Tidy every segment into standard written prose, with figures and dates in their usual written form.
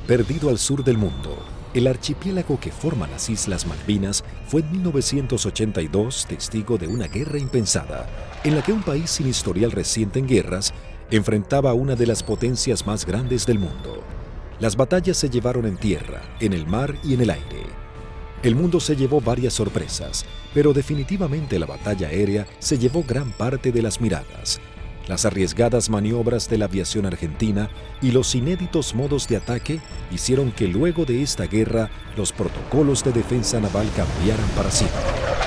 Perdido al sur del mundo, el archipiélago que forma las Islas Malvinas fue en 1982 testigo de una guerra impensada, en la que un país sin historial reciente en guerras enfrentaba a una de las potencias más grandes del mundo. Las batallas se llevaron en tierra, en el mar y en el aire. El mundo se llevó varias sorpresas, pero definitivamente la batalla aérea se llevó gran parte de las miradas. Las arriesgadas maniobras de la aviación argentina y los inéditos modos de ataque hicieron que luego de esta guerra los protocolos de defensa naval cambiaran para siempre.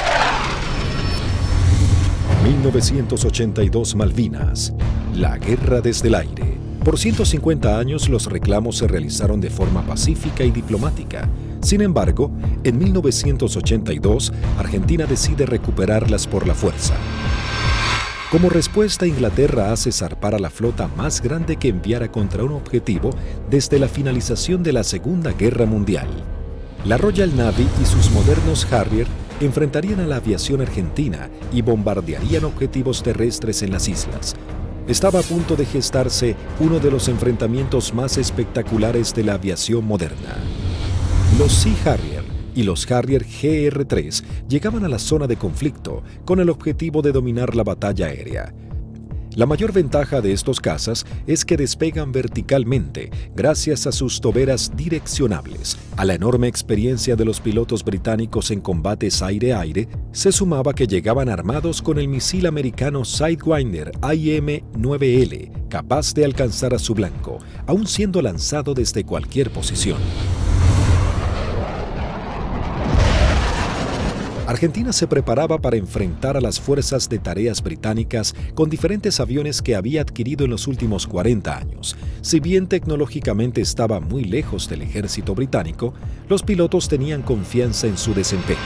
1982 Malvinas, la guerra desde el aire. Por 150 años los reclamos se realizaron de forma pacífica y diplomática. Sin embargo, en 1982, Argentina decide recuperarlas por la fuerza. Como respuesta, Inglaterra hace zarpar a la flota más grande que enviara contra un objetivo desde la finalización de la Segunda Guerra Mundial. La Royal Navy y sus modernos Harrier enfrentarían a la aviación argentina y bombardearían objetivos terrestres en las islas. Estaba a punto de gestarse uno de los enfrentamientos más espectaculares de la aviación moderna. Los Sea Harrier y los Harrier GR-3 llegaban a la zona de conflicto con el objetivo de dominar la batalla aérea. La mayor ventaja de estos cazas es que despegan verticalmente gracias a sus toberas direccionables. A la enorme experiencia de los pilotos británicos en combates aire-aire, se sumaba que llegaban armados con el misil americano Sidewinder IM-9L, capaz de alcanzar a su blanco, aun siendo lanzado desde cualquier posición. Argentina se preparaba para enfrentar a las fuerzas de tareas británicas con diferentes aviones que había adquirido en los últimos 40 años. Si bien tecnológicamente estaba muy lejos del ejército británico, los pilotos tenían confianza en su desempeño.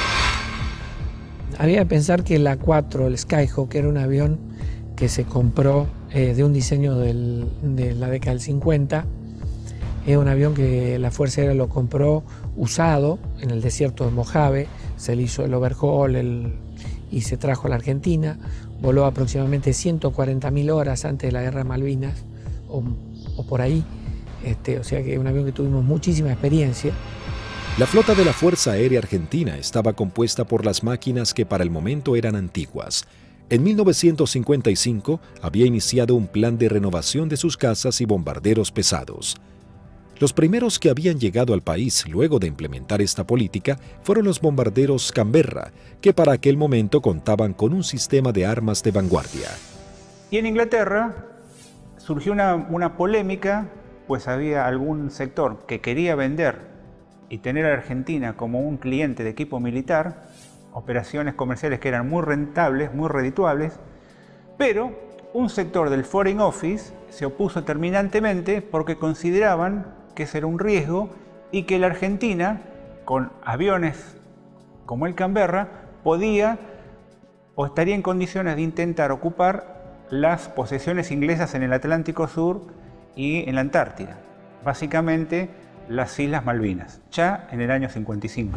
Había que pensar que el A4, el Skyhawk, era un avión que se compró de un diseño de la década del 50. Es un avión que la Fuerza Aérea lo compró usado en el desierto de Mojave, se le hizo el overhaul y se trajo a la Argentina. Voló aproximadamente 140.000 horas antes de la Guerra de Malvinas, o por ahí, o sea que es un avión que tuvimos muchísima experiencia. La flota de la Fuerza Aérea Argentina estaba compuesta por las máquinas que para el momento eran antiguas. En 1955 había iniciado un plan de renovación de sus cazas y bombarderos pesados. Los primeros que habían llegado al país luego de implementar esta política fueron los bombarderos Canberra, que para aquel momento contaban con un sistema de armas de vanguardia. Y en Inglaterra surgió una polémica, pues había algún sector que quería vender y tener a la Argentina como un cliente de equipo militar, operaciones comerciales que eran muy rentables, muy redituables, pero un sector del Foreign Office se opuso terminantemente porque consideraban que ese era un riesgo y que la Argentina, con aviones como el Canberra, podía o estaría en condiciones de intentar ocupar las posesiones inglesas en el Atlántico Sur y en la Antártida, básicamente las Islas Malvinas, ya en el año 55.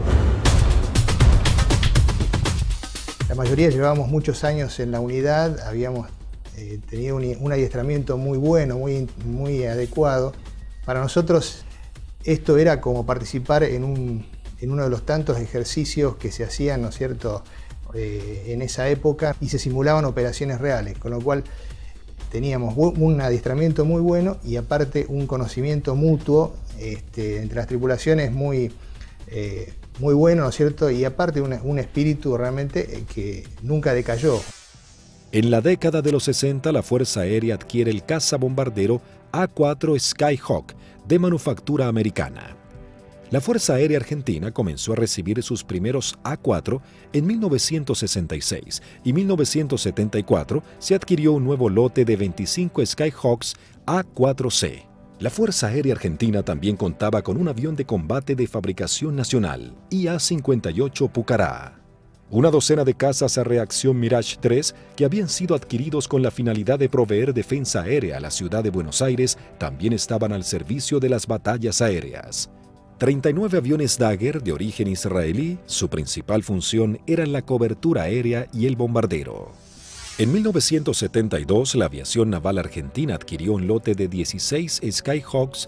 La mayoría llevábamos muchos años en la unidad, habíamos tenido un adiestramiento muy bueno, muy adecuado. Para nosotros esto era como participar en uno de los tantos ejercicios que se hacían, ¿no es cierto?, en esa época, y se simulaban operaciones reales, con lo cual teníamos un adiestramiento muy bueno y aparte un conocimiento mutuo entre las tripulaciones muy bueno, ¿no es cierto?, y aparte un espíritu realmente que nunca decayó. En la década de los 60, la Fuerza Aérea adquiere el cazabombardero A4 Skyhawk de manufactura americana. La Fuerza Aérea Argentina comenzó a recibir sus primeros A4 en 1966 y 1974 se adquirió un nuevo lote de 25 Skyhawks A4C. La Fuerza Aérea Argentina también contaba con un avión de combate de fabricación nacional, IA-58 Pucará. Una docena de cazas a reacción Mirage 3 que habían sido adquiridos con la finalidad de proveer defensa aérea a la ciudad de Buenos Aires también estaban al servicio de las batallas aéreas. 39 aviones Dagger de origen israelí, su principal función era la cobertura aérea y el bombardero. En 1972, la aviación naval argentina adquirió un lote de 16 Skyhawks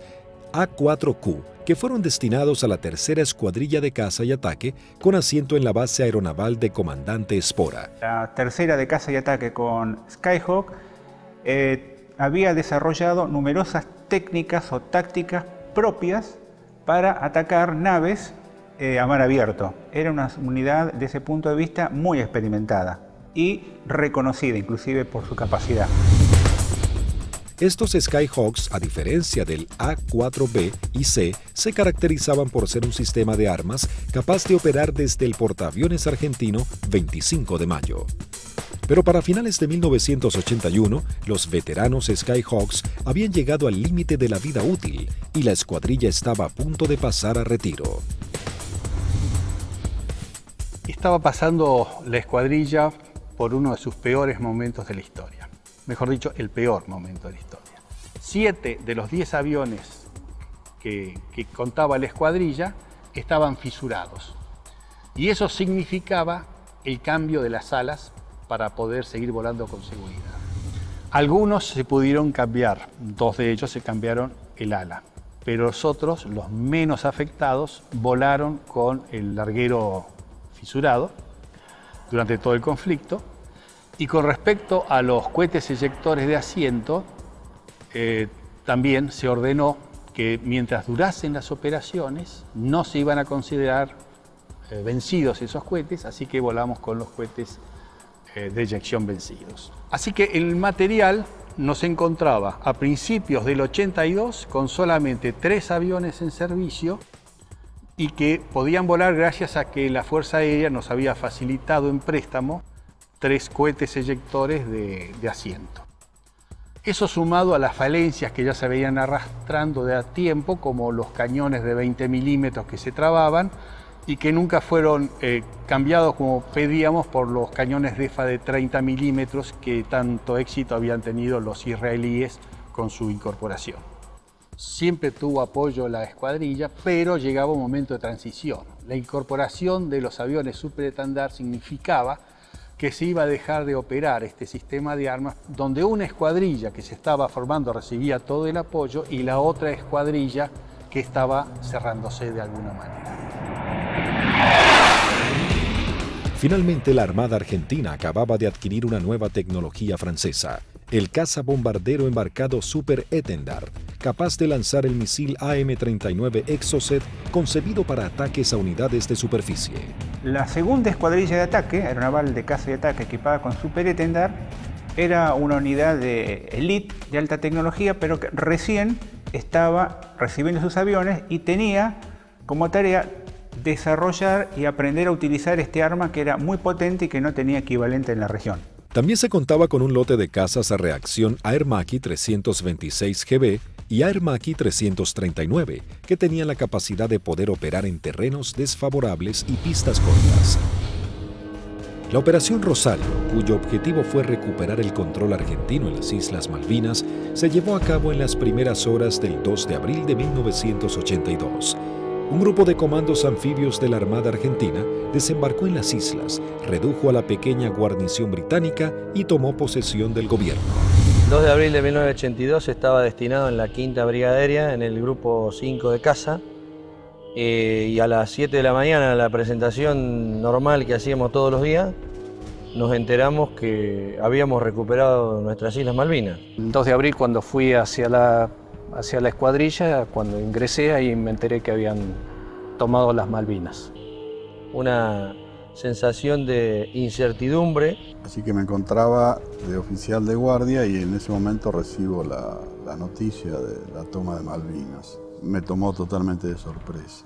A4Q, que fueron destinados a la tercera escuadrilla de caza y ataque con asiento en la base aeronaval de Comandante Espora. La tercera de caza y ataque con Skyhawk había desarrollado numerosas técnicas o tácticas propias para atacar naves a mar abierto. Era una unidad desde ese punto de vista muy experimentada y reconocida inclusive por su capacidad. Estos Skyhawks, a diferencia del A4B y C, se caracterizaban por ser un sistema de armas capaz de operar desde el portaaviones argentino 25 de mayo. Pero para finales de 1981, los veteranos Skyhawks habían llegado al límite de la vida útil y la escuadrilla estaba a punto de pasar a retiro. Estaba pasando la escuadrilla por uno de sus peores momentos de la historia. Mejor dicho, el peor momento de la historia. 7 de los 10 aviones que contaba la escuadrilla estaban fisurados. Y eso significaba el cambio de las alas para poder seguir volando con seguridad. Algunos se pudieron cambiar, 2 de ellos se cambiaron el ala, pero los otros, los menos afectados, volaron con el larguero fisurado durante todo el conflicto. Y con respecto a los cohetes eyectores de asiento, también se ordenó que mientras durasen las operaciones no se iban a considerar vencidos esos cohetes, así que volamos con los cohetes de eyección vencidos. Así que el material nos encontraba a principios del 82 con solamente 3 aviones en servicio y que podían volar gracias a que la Fuerza Aérea nos había facilitado en préstamo 3 cohetes eyectores de asiento. Eso sumado a las falencias que ya se veían arrastrando de a tiempo, como los cañones de 20 milímetros que se trababan y que nunca fueron cambiados como pedíamos por los cañones DEFA de 30 milímetros que tanto éxito habían tenido los israelíes con su incorporación. Siempre tuvo apoyo la escuadrilla, pero llegaba un momento de transición. La incorporación de los aviones superestandar significaba que se iba a dejar de operar este sistema de armas donde una escuadrilla que se estaba formando recibía todo el apoyo y la otra escuadrilla que estaba cerrándose de alguna manera. Finalmente, la Armada Argentina acababa de adquirir una nueva tecnología francesa, el caza bombardero embarcado Super Étendard, capaz de lanzar el misil AM-39 Exocet concebido para ataques a unidades de superficie. La segunda escuadrilla de ataque, aeronaval de caza y ataque equipada con Super Étendard, era una unidad de élite de alta tecnología, pero que recién estaba recibiendo sus aviones y tenía como tarea desarrollar y aprender a utilizar este arma que era muy potente y que no tenía equivalente en la región. También se contaba con un lote de cazas a reacción Air Macchi 326 GB y Air Macchi 339, que tenían la capacidad de poder operar en terrenos desfavorables y pistas cortas. La Operación Rosario, cuyo objetivo fue recuperar el control argentino en las Islas Malvinas, se llevó a cabo en las primeras horas del 2 de abril de 1982. Un grupo de comandos anfibios de la Armada Argentina desembarcó en las islas, redujo a la pequeña guarnición británica y tomó posesión del gobierno. El 2 de abril de 1982 estaba destinado en la 5ª Brigada Aérea, en el grupo 5 de caza, y a las 7 de la mañana, en la presentación normal que hacíamos todos los días, nos enteramos que habíamos recuperado nuestras Islas Malvinas. El 2 de abril, cuando fui hacia la escuadrilla, cuando ingresé, ahí me enteré que habían tomado las Malvinas. Una sensación de incertidumbre. Así que me encontraba de oficial de guardia y en ese momento recibo la noticia de la toma de Malvinas. Me tomó totalmente de sorpresa.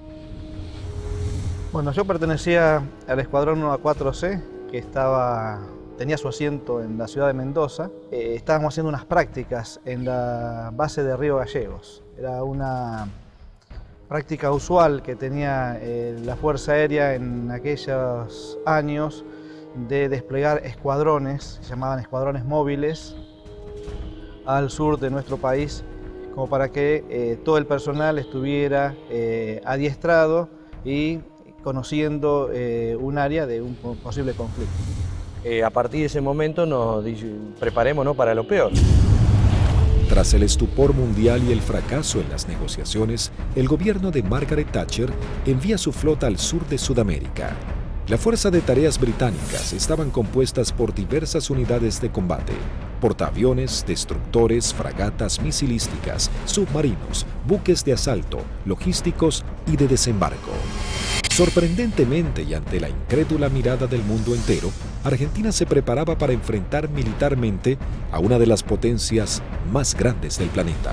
Bueno, yo pertenecía al escuadrón 1A4C, que tenía su asiento en la ciudad de Mendoza. Estábamos haciendo unas prácticas en la base de Río Gallegos. Era una práctica usual que tenía la Fuerza Aérea en aquellos años de desplegar escuadrones, se llamaban escuadrones móviles, al sur de nuestro país, como para que todo el personal estuviera adiestrado y conociendo un área de un posible conflicto. A partir de ese momento nos preparémonos para lo peor. Tras el estupor mundial y el fracaso en las negociaciones, el gobierno de Margaret Thatcher envía su flota al sur de Sudamérica. La Fuerza de Tareas Británicas estaban compuestas por diversas unidades de combate, portaaviones, destructores, fragatas misilísticas, submarinos, buques de asalto, logísticos y de desembarco. Sorprendentemente y ante la incrédula mirada del mundo entero, Argentina se preparaba para enfrentar militarmente a una de las potencias más grandes del planeta.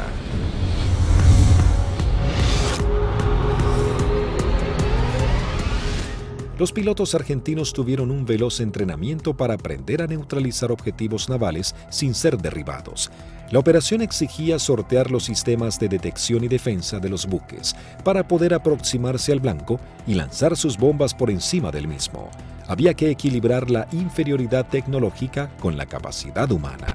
Los pilotos argentinos tuvieron un veloz entrenamiento para aprender a neutralizar objetivos navales sin ser derribados. La operación exigía sortear los sistemas de detección y defensa de los buques para poder aproximarse al blanco y lanzar sus bombas por encima del mismo. Había que equilibrar la inferioridad tecnológica con la capacidad humana.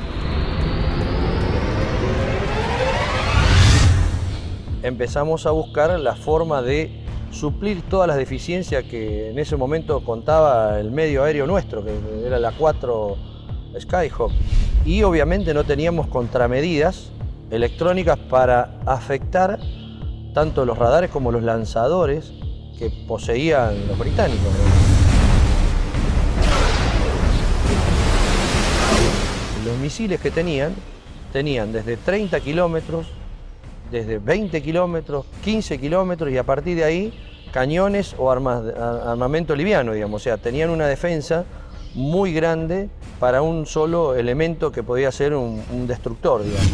Empezamos a buscar la forma de suplir todas las deficiencias que en ese momento contaba el medio aéreo nuestro, que era la 4 Skyhawk. Y obviamente no teníamos contramedidas electrónicas para afectar tanto los radares como los lanzadores que poseían los británicos. Los misiles que tenían desde 30 kilómetros, desde 20 kilómetros, 15 kilómetros y a partir de ahí cañones o armamento liviano, digamos. O sea, tenían una defensa muy grande para un solo elemento que podía ser un destructor, digamos.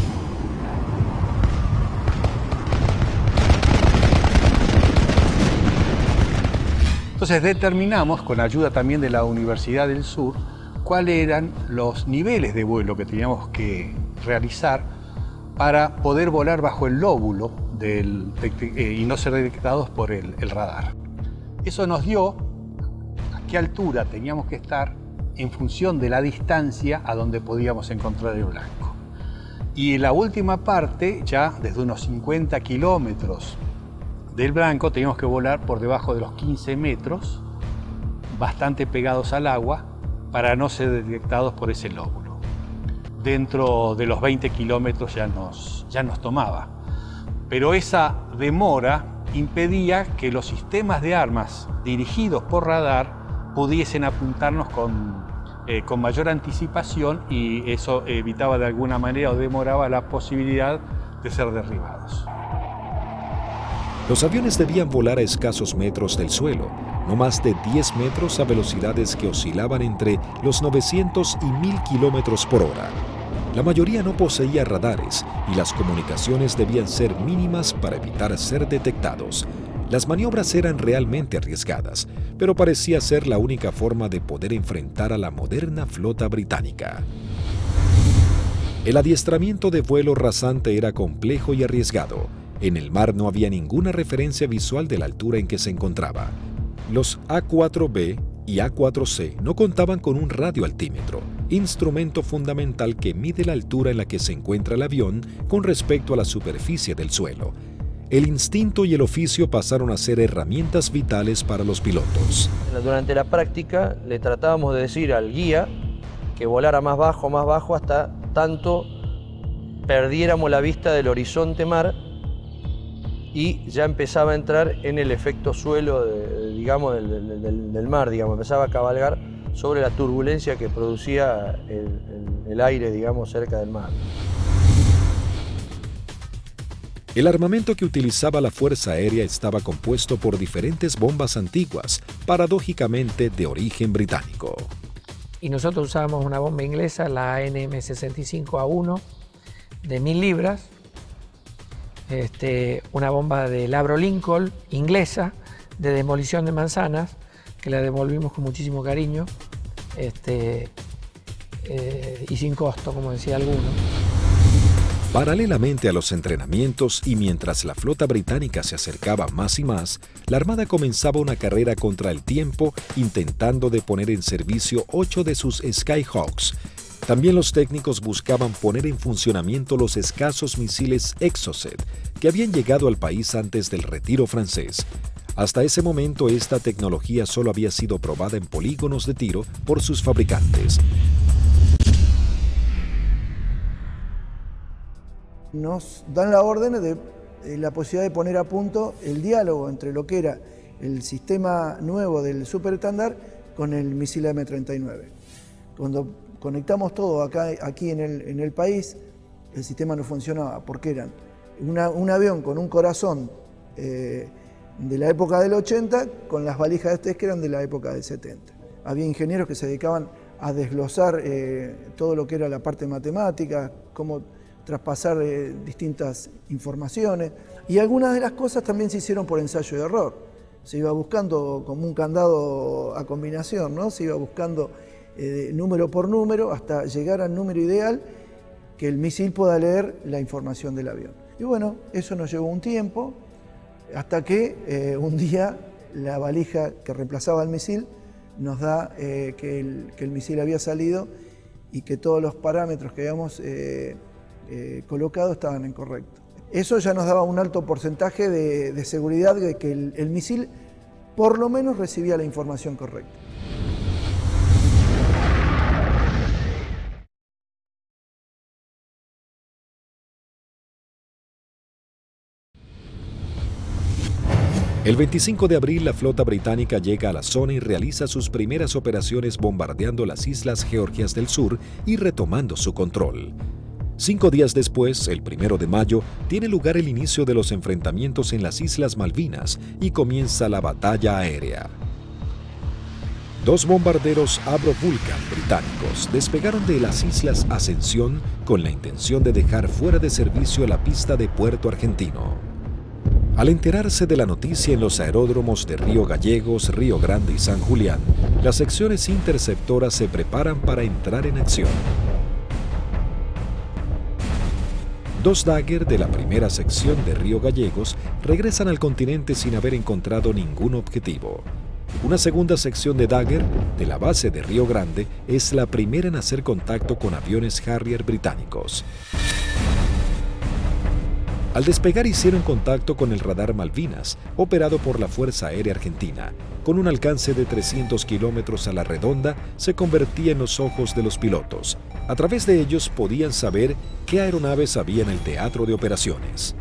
Entonces determinamos, con ayuda también de la Universidad del Sur, cuáles eran los niveles de vuelo que teníamos que realizar para poder volar bajo el lóbulo y no ser detectados por el radar. Eso nos dio a qué altura teníamos que estar en función de la distancia a donde podíamos encontrar el blanco. Y en la última parte, ya desde unos 50 kilómetros del blanco, teníamos que volar por debajo de los 15 metros, bastante pegados al agua, para no ser detectados por ese lóbulo. Dentro de los 20 kilómetros ya nos tomaba. Pero esa demora impedía que los sistemas de armas dirigidos por radar pudiesen apuntarnos con mayor anticipación y eso evitaba de alguna manera o demoraba la posibilidad de ser derribados. Los aviones debían volar a escasos metros del suelo, no más de 10 metros a velocidades que oscilaban entre los 900 y 1000 kilómetros por hora. La mayoría no poseía radares y las comunicaciones debían ser mínimas para evitar ser detectados. Las maniobras eran realmente arriesgadas, pero parecía ser la única forma de poder enfrentar a la moderna flota británica. El adiestramiento de vuelo rasante era complejo y arriesgado. En el mar no había ninguna referencia visual de la altura en que se encontraba. Los A4B y A4C no contaban con un radioaltímetro, instrumento fundamental que mide la altura en la que se encuentra el avión con respecto a la superficie del suelo. El instinto y el oficio pasaron a ser herramientas vitales para los pilotos. Durante la práctica le tratábamos de decir al guía que volara más bajo, hasta tanto perdiéramos la vista del horizonte mar y ya empezaba a entrar en el efecto suelo del mar, digamos, empezaba a cabalgar sobre la turbulencia que producía el aire, digamos, cerca del mar. El armamento que utilizaba la Fuerza Aérea estaba compuesto por diferentes bombas antiguas, paradójicamente de origen británico. Y nosotros usábamos una bomba inglesa, la NM65A1, de 1000 libras, una bomba de Labro Lincoln, inglesa, de demolición de manzanas, que la devolvimos con muchísimo cariño y sin costo, como decía alguno. Paralelamente a los entrenamientos y mientras la flota británica se acercaba más y más, la Armada comenzaba una carrera contra el tiempo intentando de poner en servicio 8 de sus Skyhawks. También los técnicos buscaban poner en funcionamiento los escasos misiles Exocet que habían llegado al país antes del retiro francés. Hasta ese momento esta tecnología solo había sido probada en polígonos de tiro por sus fabricantes. nos dan la orden de la posibilidad de poner a punto el diálogo entre lo que era el sistema nuevo del superestándar con el misil M39. Cuando conectamos todo aquí en el país, el sistema no funcionaba porque eran un avión con un corazón de la época del 80 con las valijas de test que eran de la época del 70. Había ingenieros que se dedicaban a desglosar todo lo que era la parte matemática, cómo traspasar distintas informaciones, y algunas de las cosas también se hicieron por ensayo y error. Se iba buscando como un candado a combinación, ¿no? Se iba buscando número por número hasta llegar al número ideal que el misil pueda leer la información del avión. Y bueno, eso nos llevó un tiempo, hasta que un día la valija que reemplazaba al misil nos da que el misil había salido y que todos los parámetros que habíamos colocado estaban incorrectos. Eso ya nos daba un alto porcentaje de seguridad de que el misil por lo menos recibía la información correcta. El 25 de abril, la flota británica llega a la zona y realiza sus primeras operaciones bombardeando las islas Georgias del Sur y retomando su control. 5 días después, el 1 de mayo, tiene lugar el inicio de los enfrentamientos en las Islas Malvinas y comienza la batalla aérea. 2 bombarderos Avro Vulcan británicos despegaron de las Islas Ascensión con la intención de dejar fuera de servicio la pista de Puerto Argentino. Al enterarse de la noticia en los aeródromos de Río Gallegos, Río Grande y San Julián, las secciones interceptoras se preparan para entrar en acción. 2 Dagger de la primera sección de Río Gallegos regresan al continente sin haber encontrado ningún objetivo. Una segunda sección de Dagger de la base de Río Grande es la primera en hacer contacto con aviones Harrier británicos. Al despegar hicieron contacto con el radar Malvinas, operado por la Fuerza Aérea Argentina. Con un alcance de 300 kilómetros a la redonda, se convertía en los ojos de los pilotos. A través de ellos podían saber qué aeronaves había en el teatro de operaciones.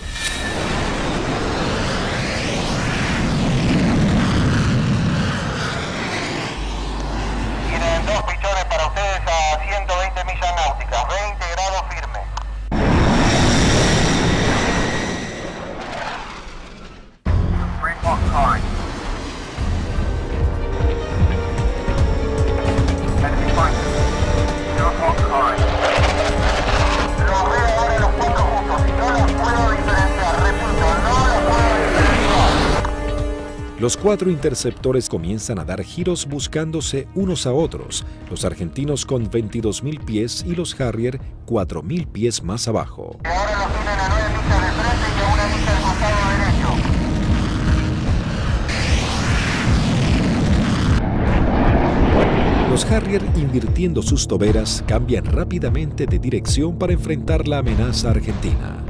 Tienen 2 pichones para ustedes a 120 millas náuticas, 20 grados firme. Los 4 interceptores comienzan a dar giros buscándose unos a otros, los argentinos con 22.000 pies y los Harrier 4.000 pies más abajo. Ahora los tienen a 9 millas de frente y a 1 milla del costado derecho. Los Harrier, invirtiendo sus toberas, cambian rápidamente de dirección para enfrentar la amenaza argentina.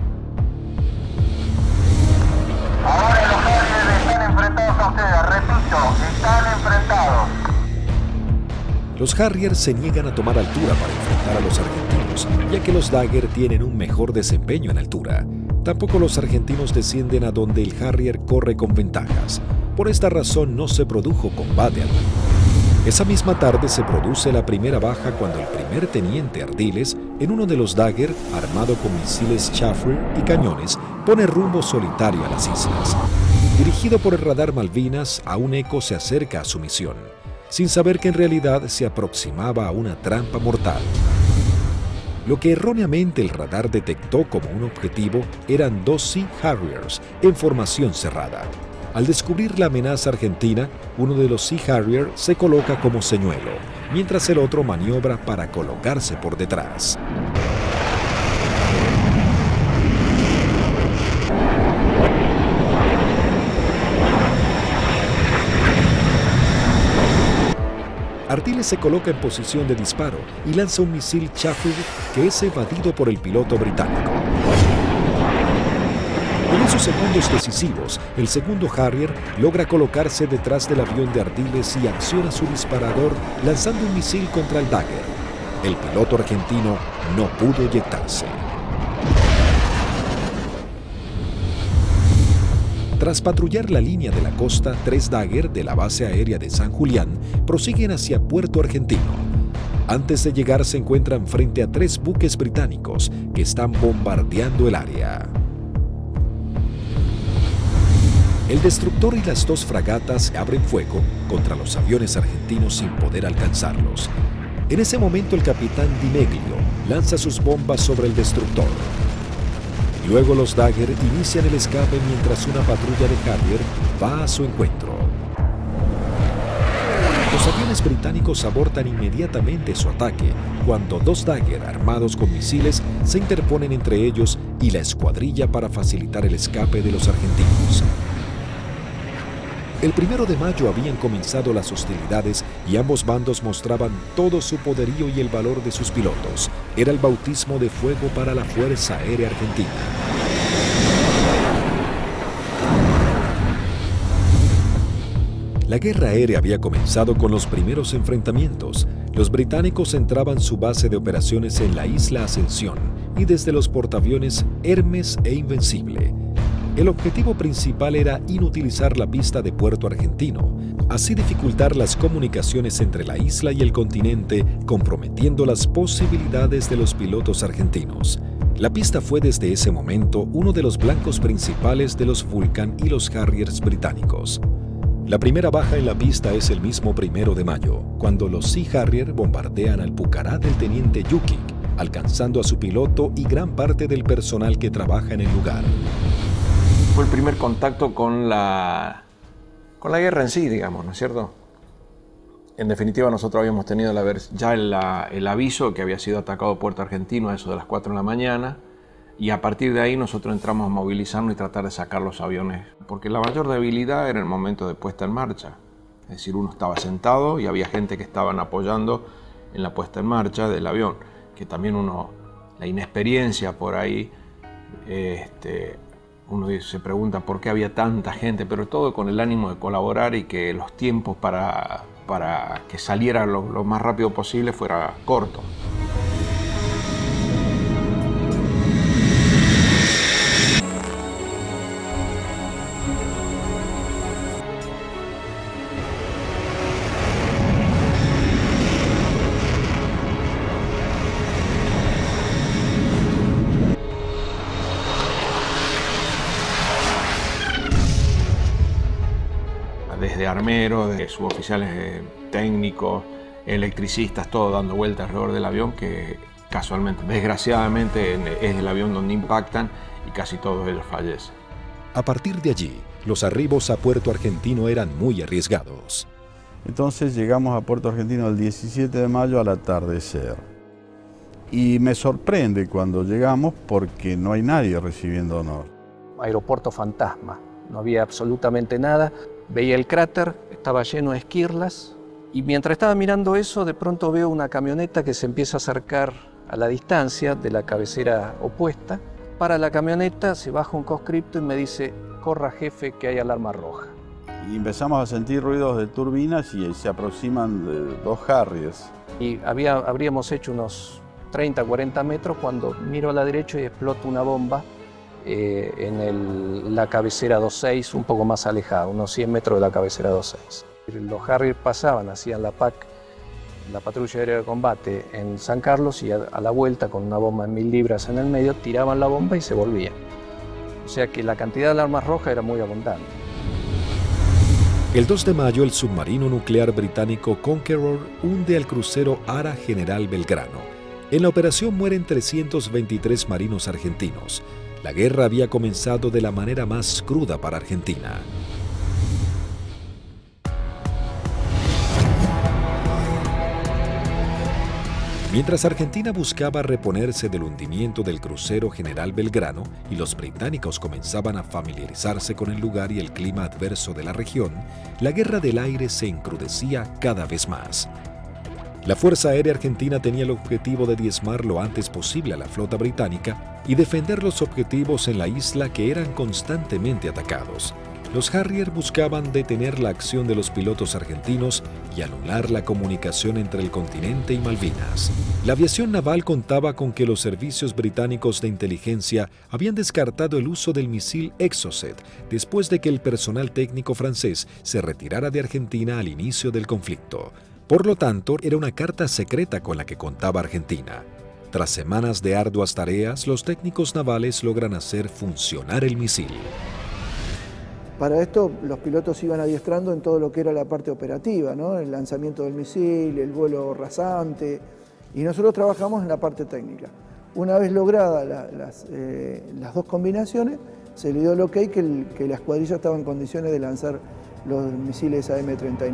Ahora los Harrier están enfrentados a ustedes, repito, están enfrentados. Los Harrier se niegan a tomar altura para enfrentar a los argentinos, ya que los Dagger tienen un mejor desempeño en altura. Tampoco los argentinos descienden a donde el Harrier corre con ventajas. Por esta razón no se produjo combate alguno. Esa misma tarde se produce la primera baja cuando el primer teniente Ardiles, en uno de los Dagger, armado con misiles Chaffee y cañones, pone rumbo solitario a las islas. Dirigido por el radar Malvinas, aún Eco se acerca a su misión, sin saber que en realidad se aproximaba a una trampa mortal. Lo que erróneamente el radar detectó como un objetivo eran 2 Sea Harriers en formación cerrada. Al descubrir la amenaza argentina, uno de los Sea Harrier se coloca como señuelo, mientras el otro maniobra para colocarse por detrás. Ardiles se coloca en posición de disparo y lanza un misil Chaffee que es evadido por el piloto británico. En esos segundos decisivos, el segundo Harrier logra colocarse detrás del avión de Ardiles y acciona su disparador lanzando un misil contra el Dagger. El piloto argentino no pudo eyectarse. Tras patrullar la línea de la costa, 3 Dagger de la base aérea de San Julián prosiguen hacia Puerto Argentino. Antes de llegar se encuentran frente a 3 buques británicos que están bombardeando el área. El destructor y las 2 fragatas abren fuego contra los aviones argentinos sin poder alcanzarlos. En ese momento el capitán Di Meglio lanza sus bombas sobre el destructor. Luego los Dagger inician el escape mientras una patrulla de Harrier va a su encuentro. Los aviones británicos abortan inmediatamente su ataque cuando 2 Dagger armados con misiles se interponen entre ellos y la escuadrilla para facilitar el escape de los argentinos. El 1 de mayo habían comenzado las hostilidades y ambos bandos mostraban todo su poderío y el valor de sus pilotos. Era el bautismo de fuego para la Fuerza Aérea Argentina. La guerra aérea había comenzado con los primeros enfrentamientos. Los británicos centraban su base de operaciones en la isla Ascensión y desde los portaaviones Hermes e Invencible. El objetivo principal era inutilizar la pista de Puerto Argentino, así dificultar las comunicaciones entre la isla y el continente, comprometiendo las posibilidades de los pilotos argentinos. La pista fue desde ese momento uno de los blancos principales de los Vulcan y los Harriers británicos. La primera baja en la pista es el mismo 1 de mayo, cuando los Sea Harrier bombardean al Pucará del teniente Yukik, alcanzando a su piloto y gran parte del personal que trabaja en el lugar. Fue el primer contacto con la guerra en sí, digamos, ¿no es cierto? En definitiva, nosotros habíamos tenido ya el aviso que había sido atacado Puerto Argentino a eso de las 4 de la mañana, y a partir de ahí nosotros entramos a movilizarnos y tratar de sacar los aviones, porque la mayor debilidad era el momento de puesta en marcha. Es decir, uno estaba sentado y había gente que estaban apoyando en la puesta en marcha del avión, que también la inexperiencia por ahí, uno se pregunta por qué había tanta gente, pero todo con el ánimo de colaborar y que los tiempos para que saliera lo más rápido posible fuera corto. Desde armeros, de suboficiales técnicos, electricistas, todo dando vueltas alrededor del avión, que casualmente, desgraciadamente, es el avión donde impactan y casi todos ellos fallecen. A partir de allí, los arribos a Puerto Argentino eran muy arriesgados. Entonces llegamos a Puerto Argentino el 17 de mayo al atardecer. Y me sorprende cuando llegamos porque no hay nadie recibiendo honor. Aeropuerto fantasma, no había absolutamente nada. Veía el cráter, estaba lleno de esquirlas, y mientras estaba mirando eso, de pronto veo una camioneta que se empieza a acercar a la distancia de la cabecera opuesta. Para la camioneta, se baja un conscripto y me dice: corra jefe, que hay alarma roja. Y empezamos a sentir ruidos de turbinas y se aproximan 2 Harriers. Y habríamos hecho unos 30, 40 metros cuando miro a la derecha y explota una bomba en la cabecera 26, un poco más alejada, unos 100 metros de la cabecera 26. Los Harrier pasaban, hacían la PAC, la patrulla aérea de combate en San Carlos, y a la vuelta con una bomba de 1000 libras en el medio, tiraban la bomba y se volvían. O sea que la cantidad de alarmas rojas era muy abundante. El 2 de mayo, el submarino nuclear británico Conqueror hunde al crucero Ara General Belgrano. En la operación mueren 323 marinos argentinos. La guerra había comenzado de la manera más cruda para Argentina. Mientras Argentina buscaba reponerse del hundimiento del crucero General Belgrano y los británicos comenzaban a familiarizarse con el lugar y el clima adverso de la región, la guerra del aire se encrudecía cada vez más. La Fuerza Aérea Argentina tenía el objetivo de diezmar lo antes posible a la flota británica y defender los objetivos en la isla que eran constantemente atacados. Los Harrier buscaban detener la acción de los pilotos argentinos y anular la comunicación entre el continente y Malvinas. La aviación naval contaba con que los servicios británicos de inteligencia habían descartado el uso del misil Exocet después de que el personal técnico francés se retirara de Argentina al inicio del conflicto. Por lo tanto, era una carta secreta con la que contaba Argentina. Tras semanas de arduas tareas, los técnicos navales logran hacer funcionar el misil. Para esto, los pilotos iban adiestrando en todo lo que era la parte operativa, ¿no? El lanzamiento del misil, el vuelo rasante, y nosotros trabajamos en la parte técnica. Una vez logradas las dos combinaciones, se le dio el ok que la escuadrilla estaba en condiciones de lanzar los misiles AM-39.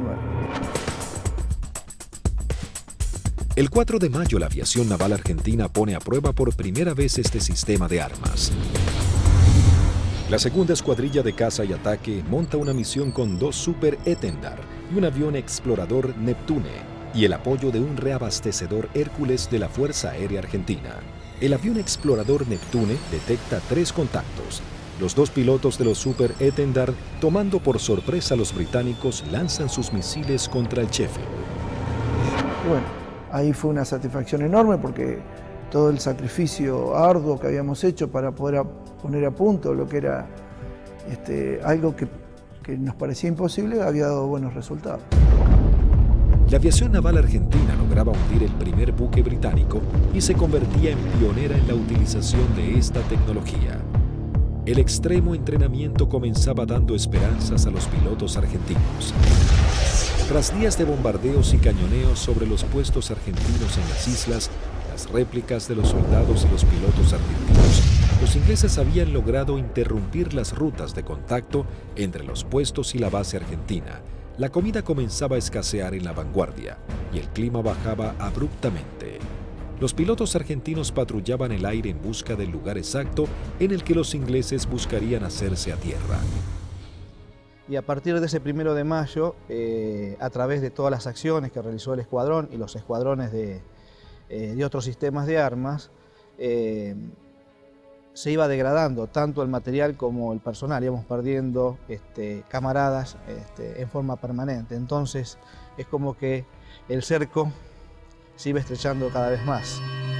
El 4 de mayo, la aviación naval argentina pone a prueba por primera vez este sistema de armas. La segunda escuadrilla de caza y ataque monta una misión con 2 Super Etendard y un avión explorador Neptune y el apoyo de un reabastecedor Hércules de la Fuerza Aérea Argentina. El avión explorador Neptune detecta 3 contactos. Los 2 pilotos de los Super Etendard, tomando por sorpresa a los británicos, lanzan sus misiles contra el Sheffield. Bueno, ahí fue una satisfacción enorme porque todo el sacrificio arduo que habíamos hecho para poder poner a punto lo que era algo que nos parecía imposible había dado buenos resultados. La aviación naval argentina lograba hundir el primer buque británico y se convertía en pionera en la utilización de esta tecnología. El extremo entrenamiento comenzaba dando esperanzas a los pilotos argentinos. Tras días de bombardeos y cañoneos sobre los puestos argentinos en las islas, las réplicas de los soldados y los pilotos argentinos, los ingleses habían logrado interrumpir las rutas de contacto entre los puestos y la base argentina. La comida comenzaba a escasear en la vanguardia y el clima bajaba abruptamente. Los pilotos argentinos patrullaban el aire en busca del lugar exacto en el que los ingleses buscarían hacerse a tierra. Y a partir de ese 1 de mayo, a través de todas las acciones que realizó el escuadrón y los escuadrones de otros sistemas de armas, se iba degradando tanto el material como el personal, íbamos perdiendo camaradas en forma permanente. Entonces es como que el cerco se iba estrechando cada vez más.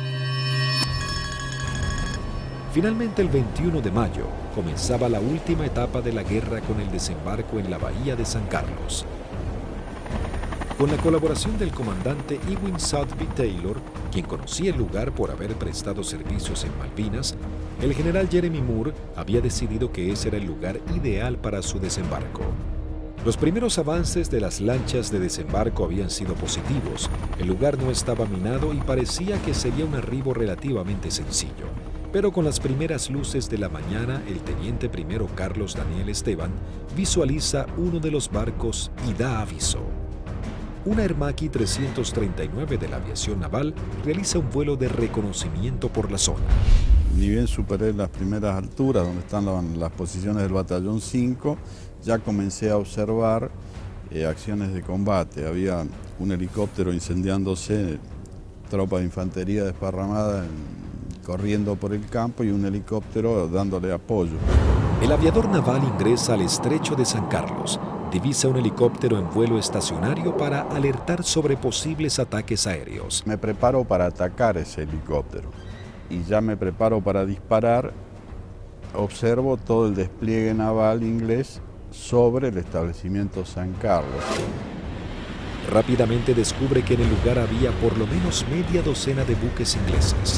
Finalmente, el 21 de mayo, comenzaba la última etapa de la guerra con el desembarco en la bahía de San Carlos. Con la colaboración del comandante Ewing Southby Taylor, quien conocía el lugar por haber prestado servicios en Malvinas, el general Jeremy Moore había decidido que ese era el lugar ideal para su desembarco. Los primeros avances de las lanchas de desembarco habían sido positivos, el lugar no estaba minado y parecía que sería un arribo relativamente sencillo. Pero con las primeras luces de la mañana, el teniente primero Carlos Daniel Esteban visualiza uno de los barcos y da aviso. Una Hermaki 339 de la aviación naval realiza un vuelo de reconocimiento por la zona. Ni bien superé las primeras alturas, donde están las posiciones del batallón 5, ya comencé a observar acciones de combate. Había un helicóptero incendiándose, tropa de infantería desparramada corriendo por el campo y un helicóptero dándole apoyo. El aviador naval ingresa al estrecho de San Carlos, divisa un helicóptero en vuelo estacionario para alertar sobre posibles ataques aéreos. Me preparo para atacar ese helicóptero y ya me preparo para disparar. Observo todo el despliegue naval inglés sobre el establecimiento San Carlos. Rápidamente descubre que en el lugar había por lo menos media docena de buques ingleses.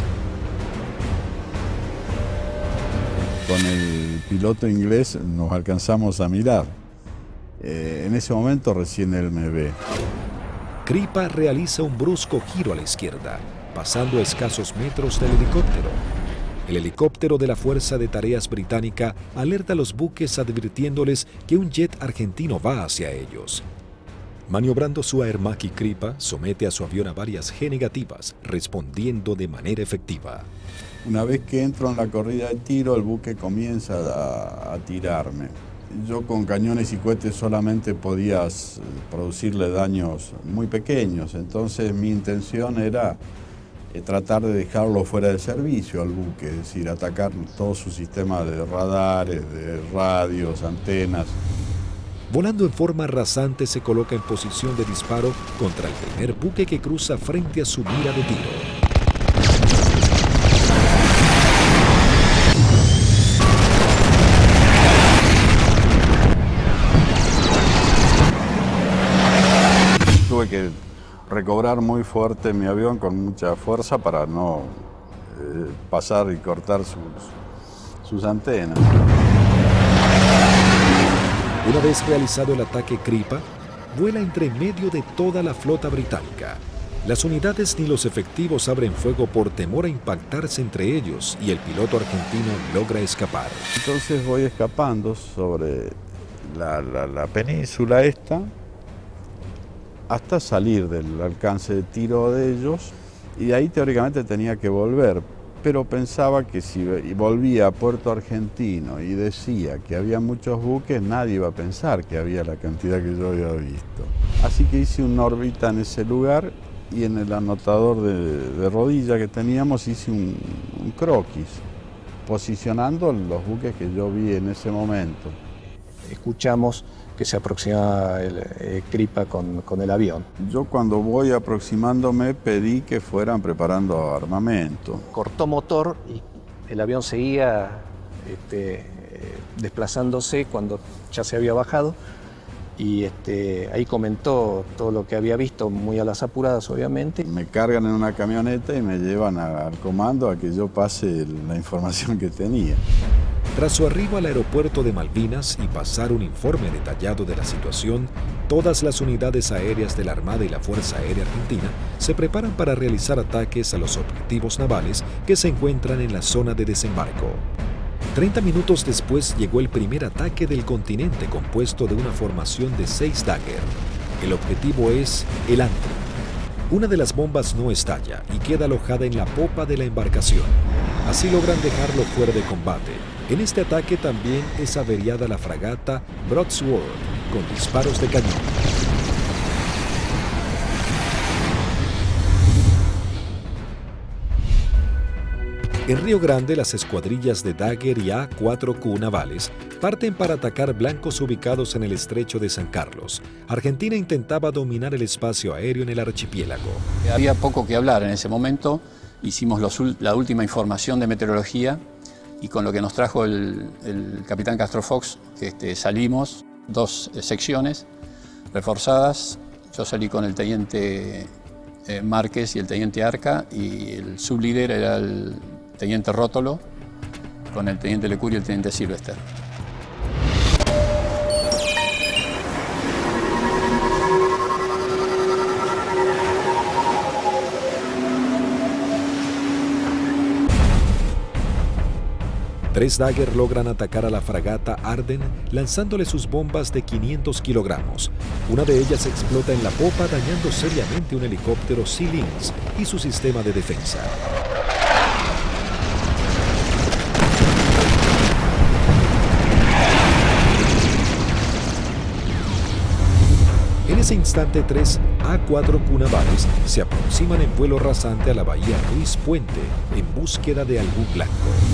Con el piloto inglés nos alcanzamos a mirar. En ese momento recién él me ve. Kripa realiza un brusco giro a la izquierda, pasando a escasos metros del helicóptero. El helicóptero de la Fuerza de Tareas Británica alerta a los buques advirtiéndoles que un jet argentino va hacia ellos. Maniobrando su Hermaki, Kripa somete a su avión a varias G negativas, respondiendo de manera efectiva. Una vez que entro en la corrida de tiro, el buque comienza a tirarme. Yo con cañones y cohetes solamente podía producirle daños muy pequeños, entonces mi intención era tratar de dejarlo fuera de servicio al buque, es decir, atacar todo su sistema de radares, de radios, antenas. Volando en forma rasante se coloca en posición de disparo contra el primer buque que cruza frente a su mira de tiro. Tuve que recobrar muy fuerte mi avión con mucha fuerza para no pasar y cortar sus antenas. Una vez realizado el ataque Kripa, vuela entre medio de toda la flota británica. Las unidades ni los efectivos abren fuego por temor a impactarse entre ellos y el piloto argentino logra escapar. Entonces voy escapando sobre la península esta hasta salir del alcance de tiro de ellos, y de ahí teóricamente tenía que volver, pero pensaba que si volvía a Puerto Argentino y decía que había muchos buques, nadie iba a pensar que había la cantidad que yo había visto. Así que hice una órbita en ese lugar y en el anotador de rodilla que teníamos hice un croquis, posicionando los buques que yo vi en ese momento. Escuchamos que se aproximaba el Kripa con el avión. Yo cuando voy aproximándome pedí que fueran preparando armamento. Cortó motor y el avión seguía desplazándose cuando ya se había bajado, y ahí comentó todo lo que había visto, muy a las apuradas obviamente. Me cargan en una camioneta y me llevan al comando a que yo pase la información que tenía. Tras su arribo al aeropuerto de Malvinas y pasar un informe detallado de la situación, todas las unidades aéreas de la Armada y la Fuerza Aérea Argentina se preparan para realizar ataques a los objetivos navales que se encuentran en la zona de desembarco. 30 minutos después llegó el primer ataque del continente compuesto de una formación de 6 Dagger. El objetivo es el Antrim. Una de las bombas no estalla y queda alojada en la popa de la embarcación. Así logran dejarlo fuera de combate. En este ataque también es averiada la fragata Broadsword con disparos de cañón. En Río Grande, las escuadrillas de Dagger y A-4Q navales parten para atacar blancos ubicados en el estrecho de San Carlos. Argentina intentaba dominar el espacio aéreo en el archipiélago. Había poco que hablar en ese momento. Hicimos la última información de meteorología y con lo que nos trajo el capitán Castro Fox, salimos 2 secciones reforzadas. Yo salí con el teniente Márquez y el teniente Arca, y el sublíder era el teniente Rótolo, con el teniente Lecuri y el teniente Silvester. Tres Dagger logran atacar a la fragata Arden lanzándole sus bombas de 500 kilogramos. Una de ellas explota en la popa dañando seriamente un helicóptero Sea Lynx y su sistema de defensa. En ese instante, 3 A-4Q navales se aproximan en vuelo rasante a la bahía Ruiz Puente en búsqueda de algún blanco.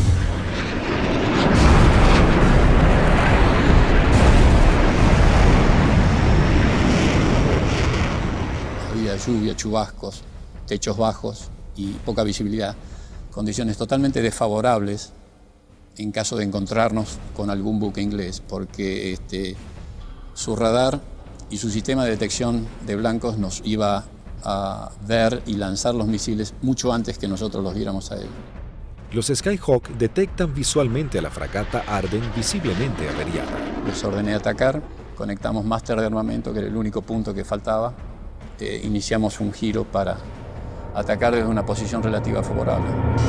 Había lluvia, chubascos, techos bajos y poca visibilidad, condiciones totalmente desfavorables en caso de encontrarnos con algún buque inglés, porque su radar y su sistema de detección de blancos nos iba a ver y lanzar los misiles mucho antes que nosotros los viéramos a él. Los Skyhawk detectan visualmente a la fragata Arden visiblemente averiada. Les ordené atacar, conectamos máster de armamento, que era el único punto que faltaba. Iniciamos un giro para atacar desde una posición relativa favorable.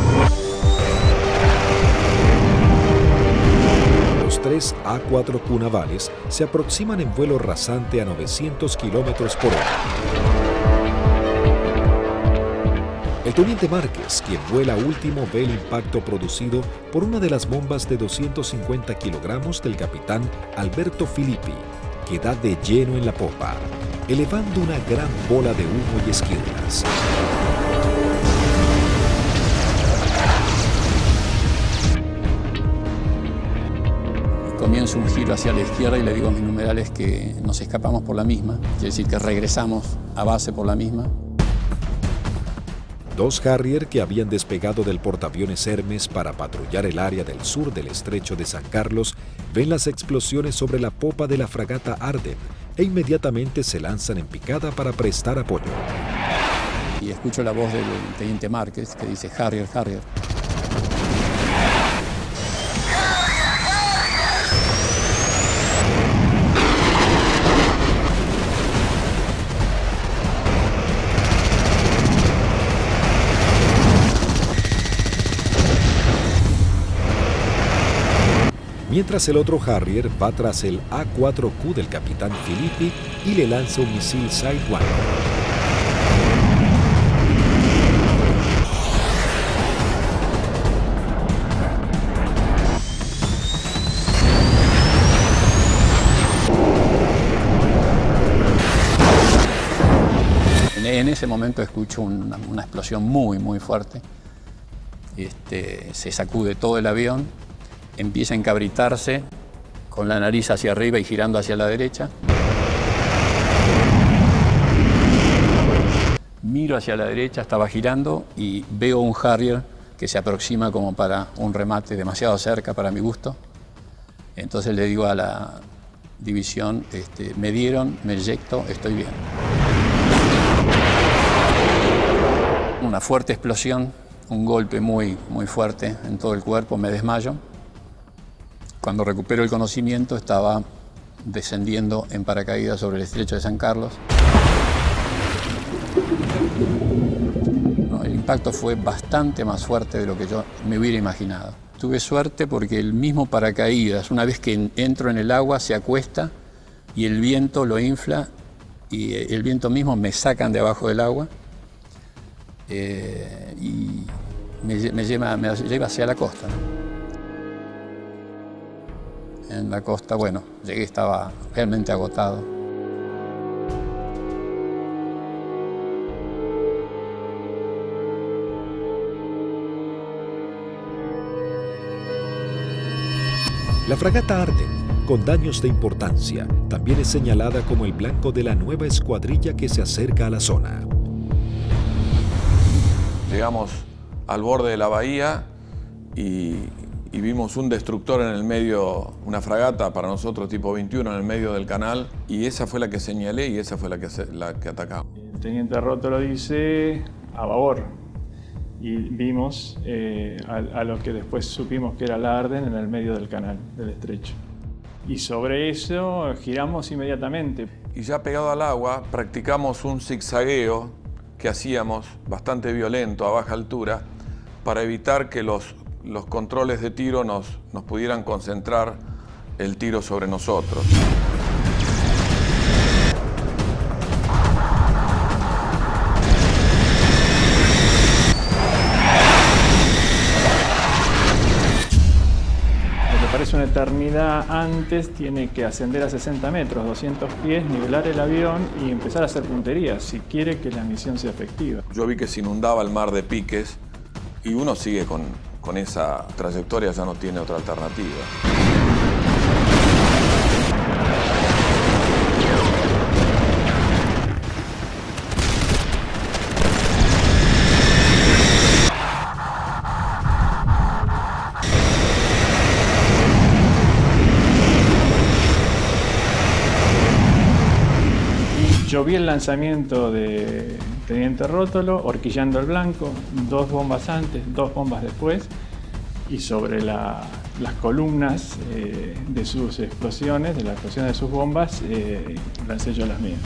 Los 3 A-4Q navales se aproximan en vuelo rasante a 900 kilómetros por hora. El teniente Márquez, quien vuela último, ve el impacto producido por una de las bombas de 250 kilogramos del capitán Alberto Filippi, que da de lleno en la popa, elevando una gran bola de humo y esquirlas. comienzo un giro hacia la izquierda y le digo a mis numerales que nos escapamos por la misma, quiere decir que regresamos a base por la misma. Dos Harrier que habían despegado del portaaviones Hermes para patrullar el área del sur del estrecho de San Carlos ven las explosiones sobre la popa de la fragata Arden e inmediatamente se lanzan en picada para prestar apoyo. Y escucho la voz del teniente Márquez que dice Harrier, Harrier. Mientras el otro Harrier va tras el A4Q del capitán Filippi y le lanza un misil Sidewinder. En ese momento escucho una explosión muy fuerte. Se sacude todo el avión, empieza a encabritarse con la nariz hacia arriba y girando hacia la derecha. Miro hacia la derecha, estaba girando y veo un Harrier que se aproxima como para un remate demasiado cerca para mi gusto. Entonces le digo a la división, me dieron, me eyecto, estoy bien. Una fuerte explosión, un golpe muy fuerte en todo el cuerpo, me desmayo. Cuando recupero el conocimiento estaba descendiendo en paracaídas sobre el estrecho de San Carlos. El impacto fue bastante más fuerte de lo que yo me hubiera imaginado. Tuve suerte porque el mismo paracaídas, una vez que entro en el agua, se acuesta y el viento lo infla y el viento mismo me sacan de abajo del agua y me lleva hacia la costa, ¿no? En la costa, bueno, llegué, estaba realmente agotado. La fragata Arden, con daños de importancia, también es señalada como el blanco de la nueva escuadrilla que se acerca a la zona. Llegamos al borde de la bahía y vimos un destructor en el medio, una fragata para nosotros tipo 21 en el medio del canal, y esa fue la que señalé y esa fue la que atacamos. El teniente Rótolo dice a babor y vimos a lo que después supimos que era la Arden en el medio del canal, del estrecho. Y sobre eso giramos inmediatamente. Y ya pegado al agua practicamos un zigzagueo que hacíamos bastante violento a baja altura para evitar que los controles de tiro nos pudieran concentrar el tiro sobre nosotros. Lo que parece una eternidad antes tiene que ascender a 60 metros, 200 pies, nivelar el avión y empezar a hacer puntería si quiere que la misión sea efectiva. Yo vi que se inundaba el mar de piques y uno sigue con esa trayectoria, ya no tiene otra alternativa. Yo vi el lanzamiento de Teniente Rótolo, horquillando el blanco, 2 bombas antes, 2 bombas después, y sobre las columnas de sus explosiones, de la explosión de sus bombas, lancé yo las mías.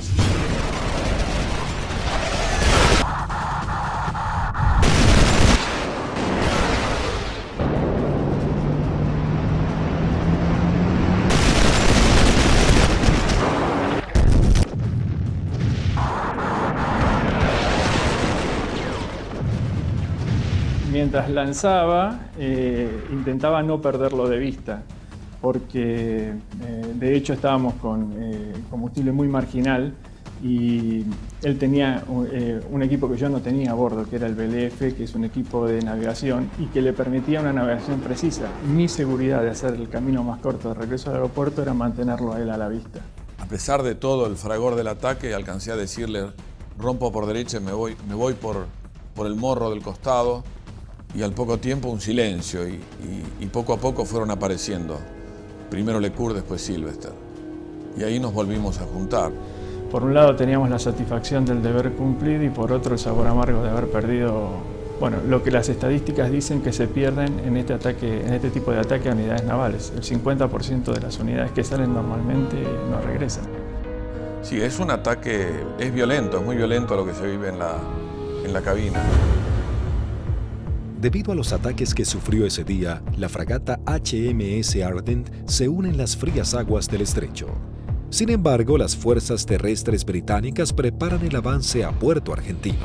Mientras lanzaba, intentaba no perderlo de vista, porque de hecho estábamos con combustible muy marginal y él tenía un equipo que yo no tenía a bordo, que era el BLF, que es un equipo de navegación y que le permitía una navegación precisa. Mi seguridad de hacer el camino más corto de regreso al aeropuerto era mantenerlo a él a la vista. A pesar de todo el fragor del ataque, alcancé a decirle: rompo por derecha y me voy por el morro del costado, y al poco tiempo un silencio y poco a poco fueron apareciendo. Primero Lecour, después Sylvester. Y ahí nos volvimos a juntar. Por un lado teníamos la satisfacción del deber cumplido y por otro el sabor amargo de haber perdido, bueno, lo que las estadísticas dicen que se pierden en este tipo de ataque a unidades navales. El 50% de las unidades que salen normalmente no regresan. Sí, es un ataque, es violento, es muy violento lo que se vive en la cabina. Debido a los ataques que sufrió ese día, la fragata HMS Ardent se une en las frías aguas del estrecho. Sin embargo, las fuerzas terrestres británicas preparan el avance a Puerto Argentino.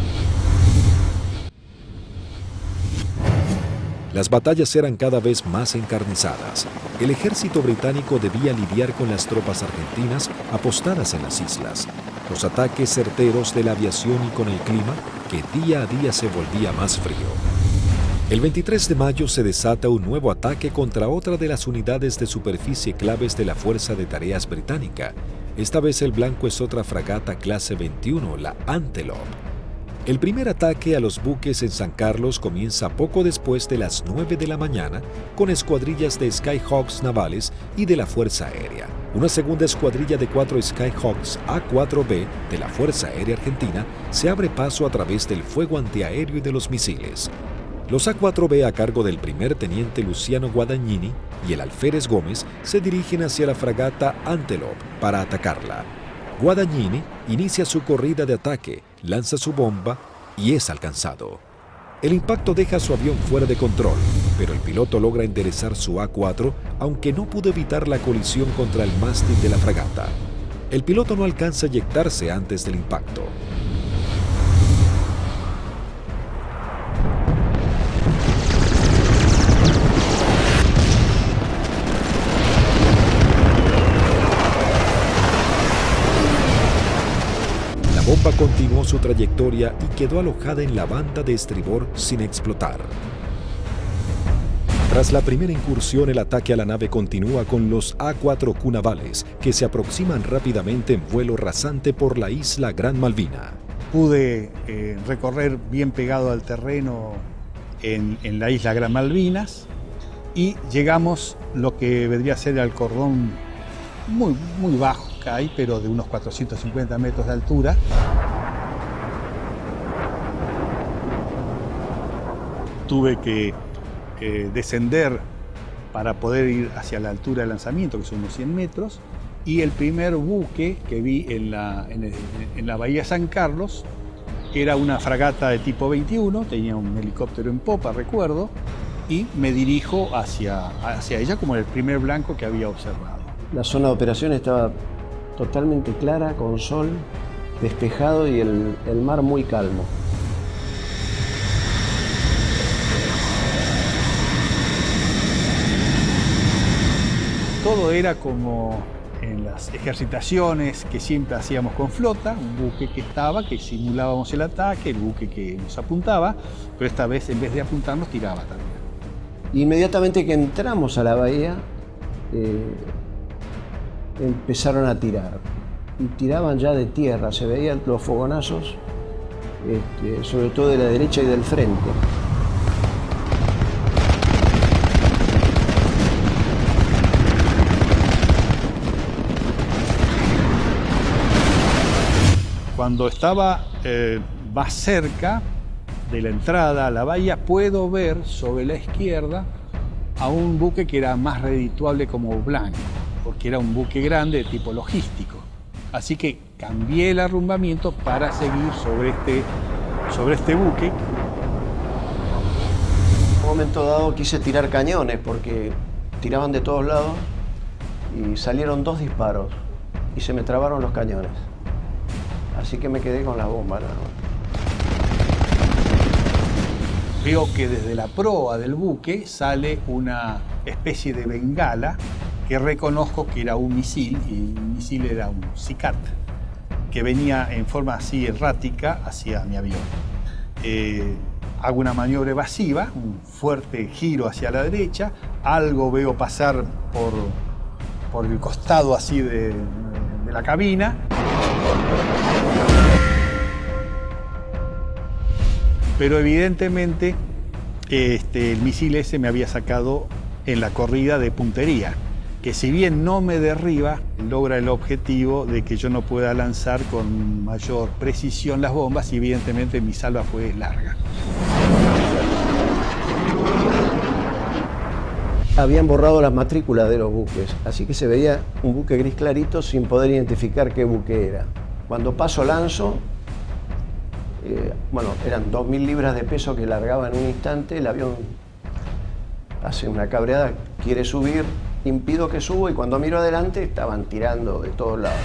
Las batallas eran cada vez más encarnizadas. El ejército británico debía lidiar con las tropas argentinas apostadas en las islas, los ataques certeros de la aviación y con el clima que día a día se volvía más frío. El 23 de mayo se desata un nuevo ataque contra otra de las unidades de superficie claves de la Fuerza de Tareas británica. Esta vez el blanco es otra fragata clase 21, la Antelope. El primer ataque a los buques en San Carlos comienza poco después de las 9 de la mañana con escuadrillas de Skyhawks navales y de la Fuerza Aérea. Una segunda escuadrilla de 4 Skyhawks A4B de la Fuerza Aérea Argentina se abre paso a través del fuego antiaéreo y de los misiles. Los A4B a cargo del primer teniente Luciano Guadagnini y el alférez Gómez se dirigen hacia la fragata Antelope para atacarla. Guadagnini inicia su corrida de ataque, lanza su bomba y es alcanzado. El impacto deja su avión fuera de control, pero el piloto logra enderezar su A4, aunque no pudo evitar la colisión contra el mástil de la fragata. El piloto no alcanza a eyectarse antes del impacto. La bomba continuó su trayectoria y quedó alojada en la banda de estribor sin explotar. Tras la primera incursión, el ataque a la nave continúa con los A4Q navales, que se aproximan rápidamente en vuelo rasante por la isla Gran Malvina. Pude recorrer bien pegado al terreno en la isla Gran Malvinas y llegamos lo que vendría a ser al cordón muy bajo que hay, pero de unos 450 metros de altura. Tuve que descender para poder ir hacia la altura de lanzamiento, que son unos 100 metros, y el primer buque que vi en la bahía San Carlos era una fragata de tipo 21, tenía un helicóptero en popa, recuerdo, y me dirijo hacia ella como el primer blanco que había observado. La zona de operación estaba totalmente clara, con sol, despejado y el mar muy calmo. Todo era como en las ejercitaciones que siempre hacíamos con flota, un buque que simulábamos el ataque, el buque que nos apuntaba, pero esta vez en vez de apuntarnos tiraba también. Inmediatamente que entramos a la bahía, empezaron a tirar. Y tiraban ya de tierra, se veían los fogonazos, sobre todo de la derecha y del frente. Cuando estaba más cerca de la entrada a la bahía, puedo ver sobre la izquierda a un buque que era más redituable como blanco, porque era un buque grande de tipo logístico. Así que cambié el arrumbamiento para seguir sobre este buque. En un momento dado quise tirar cañones porque tiraban de todos lados y salieron 2 disparos y se me trabaron los cañones. Así que me quedé con la bomba. Veo que desde la proa del buque sale una especie de bengala que reconozco que era un misil, y el misil era un SICAT. que venía en forma así errática hacia mi avión. Hago una maniobra evasiva, un fuerte giro hacia la derecha, algo veo pasar por el costado así de la cabina. Pero evidentemente el misil ese me había sacado en la corrida de puntería, que si bien no me derriba, logra el objetivo de que yo no pueda lanzar con mayor precisión las bombas y evidentemente mi salva fue larga. Habían borrado las matrículas de los buques, así que se veía un buque gris clarito sin poder identificar qué buque era. Cuando paso lanzo, bueno, eran 2.000 libras de peso que largaba en un instante, el avión hace una cabreada, quiere subir, impido que subo y cuando miro adelante estaban tirando de todos lados.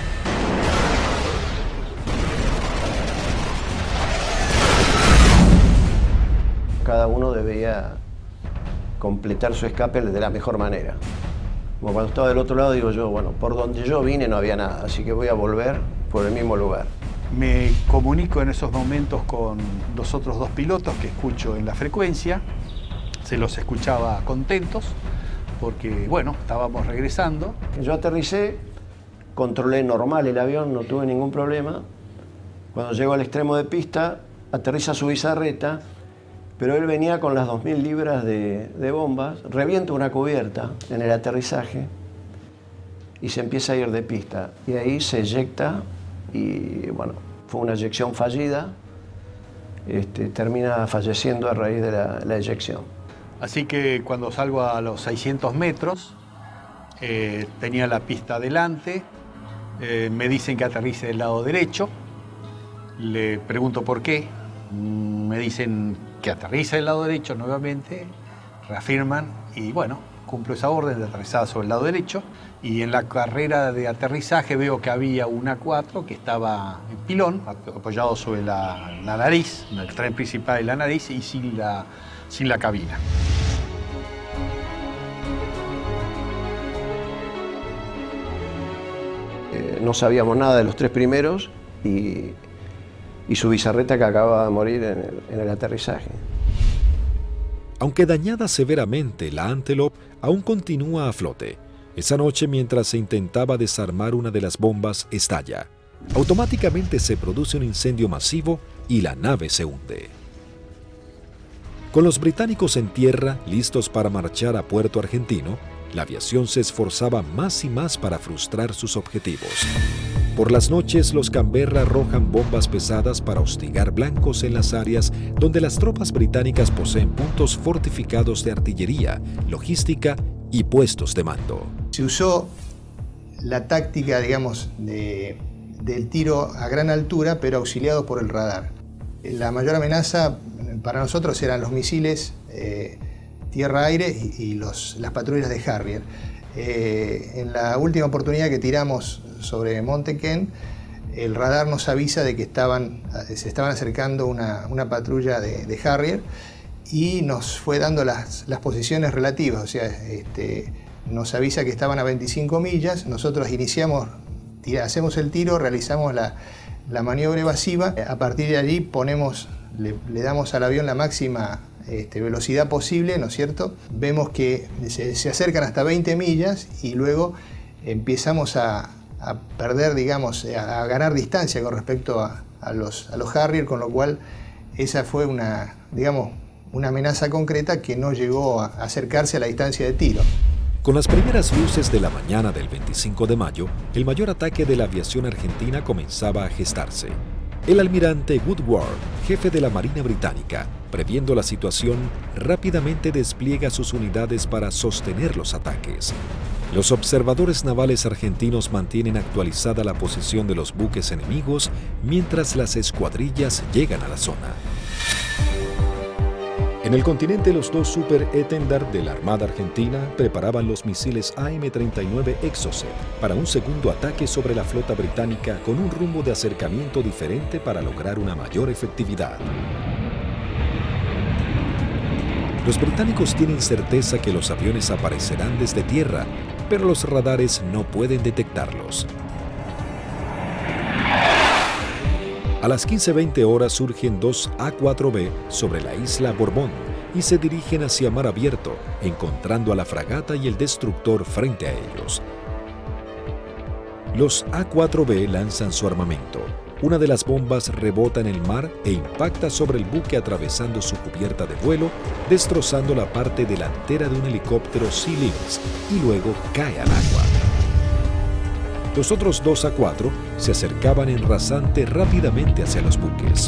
Cada uno debía completar su escape de la mejor manera. Como cuando estaba del otro lado digo yo, bueno, por donde yo vine no había nada, así que voy a volver por el mismo lugar. Me comunico en esos momentos con los otros dos pilotos que escucho en la frecuencia. Se los escuchaba contentos porque, bueno, estábamos regresando. Yo aterricé, controlé normal el avión, no tuve ningún problema. Cuando llego al extremo de pista, aterriza su bizarreta, pero él venía con las 2.000 libras de bombas, revienta una cubierta en el aterrizaje y se empieza a ir de pista. Y ahí se eyecta y, bueno, fue una eyección fallida. Termina falleciendo a raíz de la eyección. Así que cuando salgo a los 600 metros, tenía la pista adelante, me dicen que aterrice del lado derecho, le pregunto por qué, me dicen que aterrice del lado derecho nuevamente, reafirman y bueno, cumplo esa orden de aterrizada sobre el lado derecho y en la carrera de aterrizaje veo que había un A4 que estaba en pilón, apoyado sobre la nariz, en el tren principal de la nariz y sin la cabina. No sabíamos nada de los tres primeros y su bizarreta que acababa de morir en el aterrizaje. Aunque dañada severamente, la Antelope aún continúa a flote. Esa noche, mientras se intentaba desarmar una de las bombas, estalla. Automáticamente se produce un incendio masivo y la nave se hunde. Con los británicos en tierra, listos para marchar a Puerto Argentino, la aviación se esforzaba más y más para frustrar sus objetivos. Por las noches, los Canberra arrojan bombas pesadas para hostigar blancos en las áreas donde las tropas británicas poseen puntos fortificados de artillería, logística y puestos de mando. Se usó la táctica, digamos, del tiro a gran altura, pero auxiliado por el radar. La mayor amenaza para nosotros eran los misiles tierra-aire y las patrullas de Harrier. En la última oportunidad que tiramos sobre Monte Kent, el radar nos avisa de que se estaban acercando una patrulla de Harrier y nos fue dando las posiciones relativas, o sea, nos avisa que estaban a 25 millas, nosotros hacemos el tiro, realizamos la maniobra evasiva, a partir de allí le damos al avión la máxima velocidad posible, ¿no es cierto? Vemos que se acercan hasta 20 millas y luego empezamos a perder, digamos, a ganar distancia con respecto a los Harrier, con lo cual esa fue una amenaza concreta que no llegó a acercarse a la distancia de tiro. Con las primeras luces de la mañana del 25 de mayo, el mayor ataque de la aviación argentina comenzaba a gestarse. El almirante Woodward, jefe de la Marina Británica, previendo la situación, rápidamente despliega sus unidades para sostener los ataques. Los observadores navales argentinos mantienen actualizada la posición de los buques enemigos mientras las escuadrillas llegan a la zona. En el continente, los dos Super Étendard de la Armada Argentina preparaban los misiles AM-39 Exocet para un segundo ataque sobre la flota británica con un rumbo de acercamiento diferente para lograr una mayor efectividad. Los británicos tienen certeza que los aviones aparecerán desde tierra, pero los radares no pueden detectarlos. A las 15:20 horas surgen dos A4B sobre la isla Borbón y se dirigen hacia mar abierto, encontrando a la fragata y el destructor frente a ellos. Los A4B lanzan su armamento. Una de las bombas rebota en el mar e impacta sobre el buque atravesando su cubierta de vuelo, destrozando la parte delantera de un helicóptero Sea Lynx y luego cae al agua. Los otros dos A4 se acercaban en rasante rápidamente hacia los buques.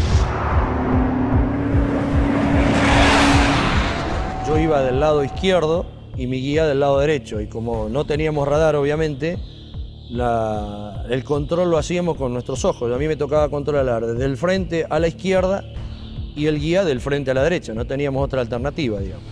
Yo iba del lado izquierdo y mi guía del lado derecho, y como no teníamos radar, obviamente, el control lo hacíamos con nuestros ojos. A mí me tocaba controlar desde el frente a la izquierda y el guía del frente a la derecha. No teníamos otra alternativa, digamos.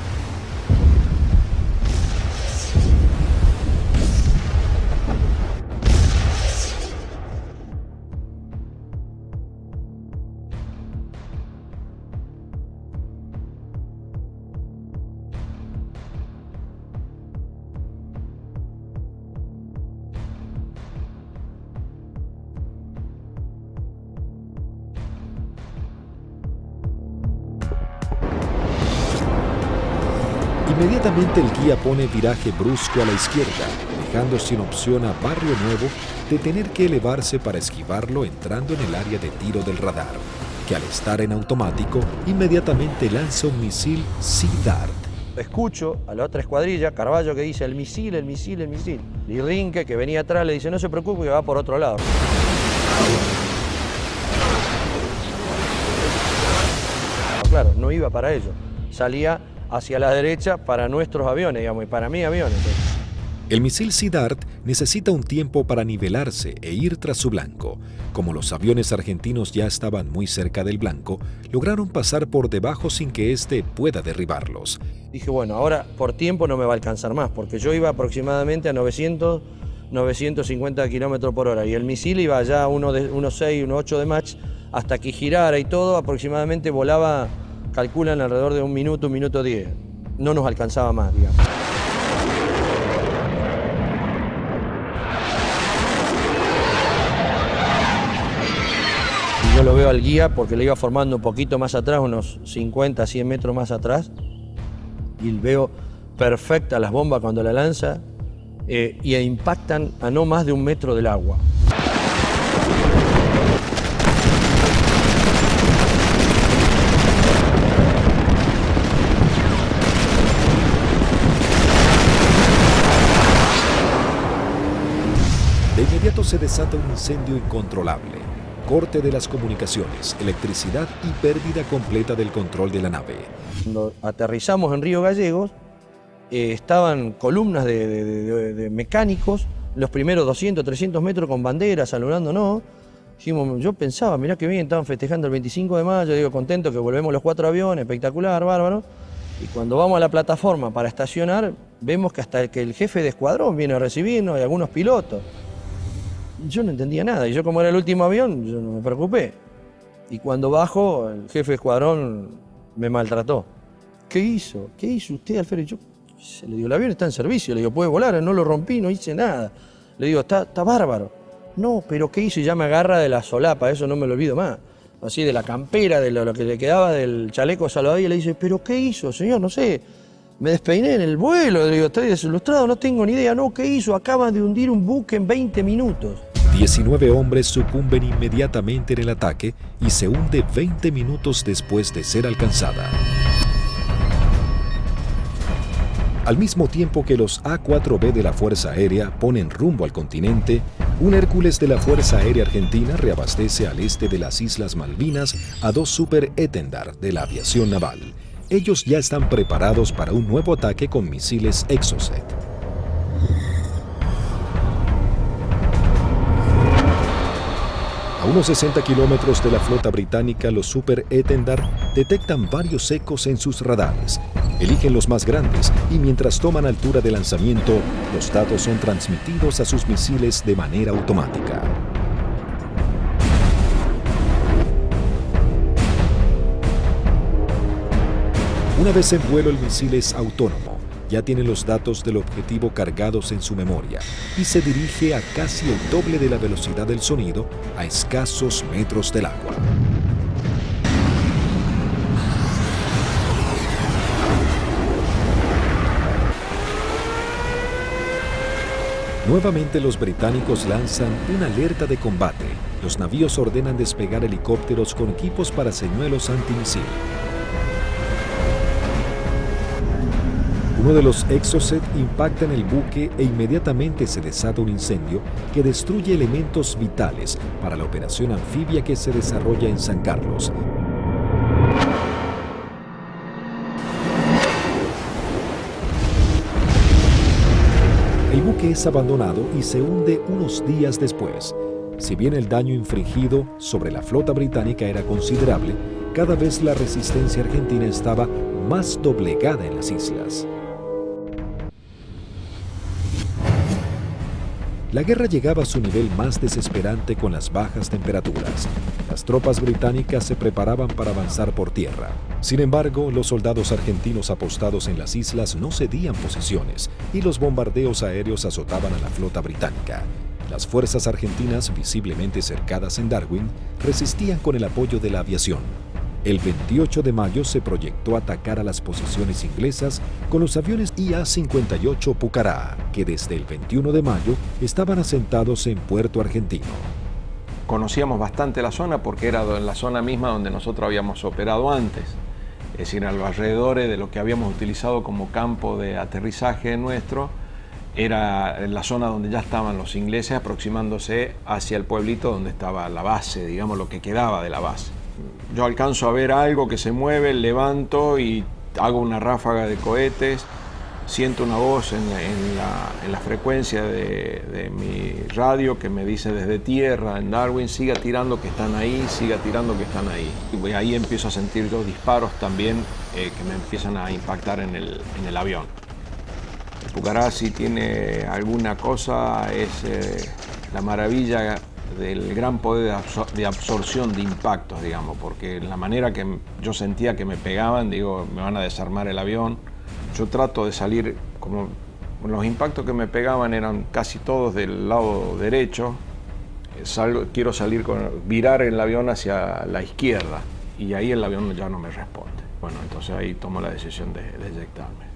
Inmediatamente el guía pone viraje brusco a la izquierda, dejando sin opción a Barrio Nuevo de tener que elevarse para esquivarlo entrando en el área de tiro del radar, que al estar en automático, inmediatamente lanza un misil Sea Dart. Escucho a la otra escuadrilla, Carballo, que dice el misil, el misil, el misil. Y Rinque, que venía atrás, le dice no se preocupe que va por otro lado. Claro, no iba para ello. Salía hacia la derecha para nuestros aviones, digamos, y para mis aviones. El misil Sea Dart necesita un tiempo para nivelarse e ir tras su blanco. Como los aviones argentinos ya estaban muy cerca del blanco, lograron pasar por debajo sin que éste pueda derribarlos. Dije, bueno, ahora por tiempo no me va a alcanzar más, porque yo iba aproximadamente a 900, 950 kilómetros por hora, y el misil iba ya a 1.6, 1.8 de Mach, hasta que girara y todo, aproximadamente volaba, calculan alrededor de 1 minuto, 1 minuto 10. No nos alcanzaba más, digamos. Yo lo veo al guía porque le iba formando un poquito más atrás, unos 50, 100 metros más atrás, y veo perfecta las bombas cuando la lanza y impactan a no más de 1 metro del agua. De inmediato se desata un incendio incontrolable. Corte de las comunicaciones, electricidad y pérdida completa del control de la nave. Cuando aterrizamos en Río Gallegos, estaban columnas de mecánicos, los primeros 200, 300 metros con banderas, saludándonos. Dijimos, yo pensaba, mirá que bien, estaban festejando el 25 de mayo, digo, contento que volvemos los 4 aviones, espectacular, bárbaro. Y cuando vamos a la plataforma para estacionar, vemos que hasta que el jefe de escuadrón viene a recibirnos y algunos pilotos. Yo no entendía nada, y yo como era el último avión, yo no me preocupé. Y cuando bajo, el jefe de escuadrón me maltrató. ¿Qué hizo? ¿Qué hizo usted, Alfredo? Y yo le digo, el avión está en servicio, le digo, puede volar, no lo rompí, no hice nada. Le digo, está bárbaro. No, pero ¿qué hizo? Y ya me agarra de la solapa, eso no me lo olvido más. Así de la campera, de lo que le quedaba del chaleco salvavidas, y le dice, ¿pero qué hizo, señor? No sé. Me despeiné en el vuelo, le digo, estoy desilustrado, no tengo ni idea. No, ¿qué hizo? Acaban de hundir un buque en 20 minutos. 19 hombres sucumben inmediatamente en el ataque y se hunde 20 minutos después de ser alcanzada. Al mismo tiempo que los A4B de la Fuerza Aérea ponen rumbo al continente, un Hércules de la Fuerza Aérea Argentina reabastece al este de las Islas Malvinas a 2 Super Étendard de la aviación naval. Ellos ya están preparados para un nuevo ataque con misiles Exocet. A unos 60 kilómetros de la flota británica, los Super Étendard detectan varios ecos en sus radares. Eligen los más grandes y mientras toman altura de lanzamiento, los datos son transmitidos a sus misiles de manera automática. Una vez en vuelo, el misil es autónomo y ya tiene los datos del objetivo cargados en su memoria y se dirige a casi el doble de la velocidad del sonido a escasos metros del agua. Nuevamente los británicos lanzan una alerta de combate. Los navíos ordenan despegar helicópteros con equipos para señuelos antimisil. Uno de los Exocet impacta en el buque e inmediatamente se desata un incendio que destruye elementos vitales para la operación anfibia que se desarrolla en San Carlos. El buque es abandonado y se hunde unos días después. Si bien el daño infligido sobre la flota británica era considerable, cada vez la resistencia argentina estaba más doblegada en las islas. La guerra llegaba a su nivel más desesperante con las bajas temperaturas. Las tropas británicas se preparaban para avanzar por tierra. Sin embargo, los soldados argentinos apostados en las islas no cedían posiciones y los bombardeos aéreos azotaban a la flota británica. Las fuerzas argentinas, visiblemente cercadas en Darwin, resistían con el apoyo de la aviación. El 28 de mayo se proyectó atacar a las posiciones inglesas con los aviones IA-58 Pucará, que desde el 21 de mayo estaban asentados en Puerto Argentino. Conocíamos bastante la zona porque era la zona misma donde nosotros habíamos operado antes, es decir, a los alrededores de lo que habíamos utilizado como campo de aterrizaje nuestro, era la zona donde ya estaban los ingleses aproximándose hacia el pueblito donde estaba la base, digamos lo que quedaba de la base. Yo alcanzo a ver algo que se mueve, levanto y hago una ráfaga de cohetes, siento una voz en la frecuencia de mi radio que me dice desde tierra en Darwin, siga tirando que están ahí, siga tirando que están ahí. Y ahí empiezo a sentir dos disparos también que me empiezan a impactar en el avión. El Pucará, si tiene alguna cosa, es la maravilla del gran poder de absorción de impactos, digamos, porque la manera que yo sentía que me pegaban, digo, me van a desarmar el avión. Yo trato de salir, como los impactos que me pegaban eran casi todos del lado derecho, quiero virar el avión hacia la izquierda y ahí el avión ya no me responde. Bueno, entonces ahí tomo la decisión de eyectarme.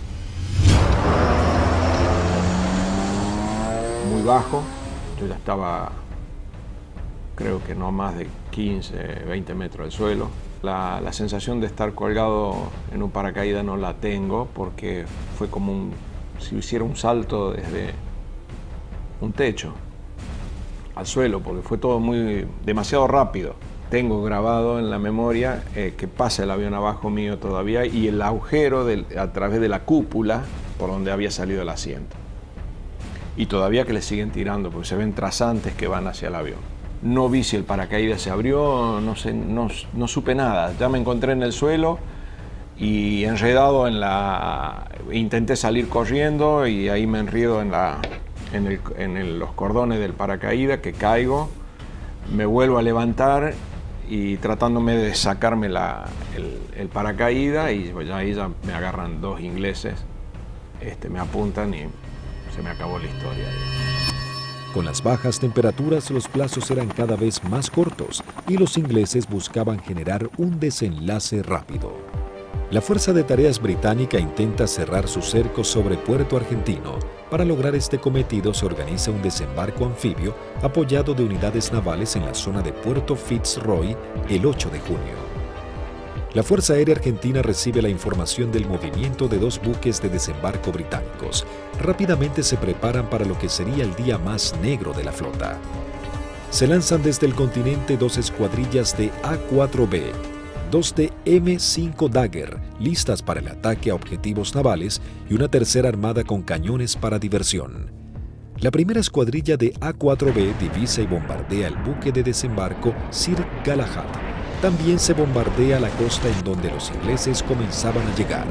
Muy bajo, yo ya estaba, creo que no más de 15, 20 metros del suelo. La sensación de estar colgado en un paracaídas no la tengo porque fue como si hiciera un salto desde un techo al suelo, porque fue todo demasiado rápido. Tengo grabado en la memoria que pasa el avión abajo mío todavía y el agujero a través de la cúpula por donde había salido el asiento. Y todavía que le siguen tirando porque se ven trazantes que van hacia el avión. No vi si el paracaídas se abrió, no sé, no supe nada. Ya me encontré en el suelo y enredado intenté salir corriendo y ahí me enredo en los cordones del paracaídas, que caigo, me vuelvo a levantar y tratándome de sacarme el paracaídas y ahí ya me agarran dos ingleses, me apuntan y se me acabó la historia. Con las bajas temperaturas, los plazos eran cada vez más cortos y los ingleses buscaban generar un desenlace rápido. La Fuerza de Tareas Británica intenta cerrar su cerco sobre Puerto Argentino. Para lograr este cometido se organiza un desembarco anfibio apoyado de unidades navales en la zona de Puerto Fitzroy el 8 de junio. La Fuerza Aérea Argentina recibe la información del movimiento de dos buques de desembarco británicos. Rápidamente se preparan para lo que sería el día más negro de la flota. Se lanzan desde el continente dos escuadrillas de A-4B, dos de M5 Dagger, listas para el ataque a objetivos navales, y una tercera armada con cañones para diversión. La primera escuadrilla de A-4B divisa y bombardea el buque de desembarco Sir Galahad. También se bombardea la costa en donde los ingleses comenzaban a llegar.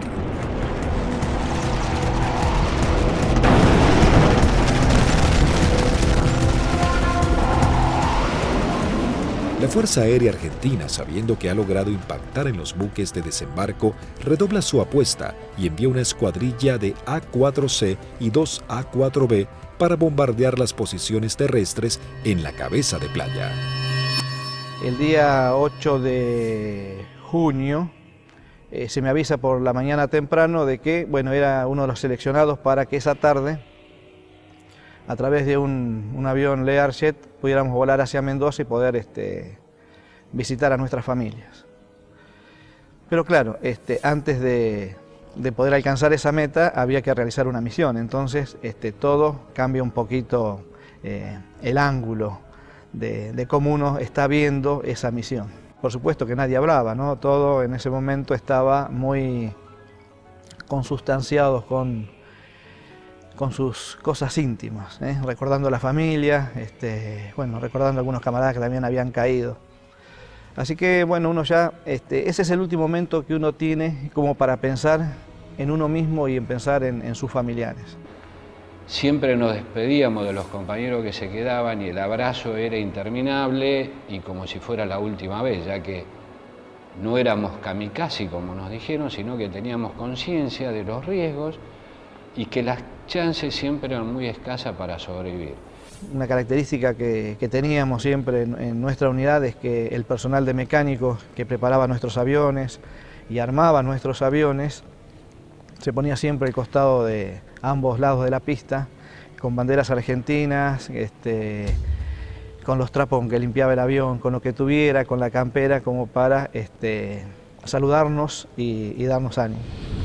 La Fuerza Aérea Argentina, sabiendo que ha logrado impactar en los buques de desembarco, redobla su apuesta y envía una escuadrilla de A-4C y 2 A-4B para bombardear las posiciones terrestres en la cabeza de playa. El día 8 de junio se me avisa por la mañana temprano de que, bueno, era uno de los seleccionados para que esa tarde, a través de un avión Learjet, pudiéramos volar hacia Mendoza y poder visitar a nuestras familias. Pero claro, antes de poder alcanzar esa meta había que realizar una misión, entonces todo cambia un poquito el ángulo de cómo uno está viendo esa misión. Por supuesto que nadie hablaba, ¿no? Todo en ese momento estaba muy consustanciado con sus cosas íntimas, recordando a la familia, bueno, recordando a algunos camaradas que también habían caído. Así que bueno, uno ya, ese es el último momento que uno tiene como para pensar en uno mismo y en pensar en sus familiares. Siempre nos despedíamos de los compañeros que se quedaban y el abrazo era interminable y como si fuera la última vez, ya que no éramos kamikaze como nos dijeron, sino que teníamos conciencia de los riesgos y que las chances siempre eran muy escasas para sobrevivir. Una característica que teníamos siempre en nuestra unidad es que el personal de mecánicos que preparaba nuestros aviones y armaba nuestros aviones se ponía siempre al costado de ambos lados de la pista, con banderas argentinas, con los trapos con que limpiaba el avión, con lo que tuviera, con la campera, como para saludarnos y darnos ánimo.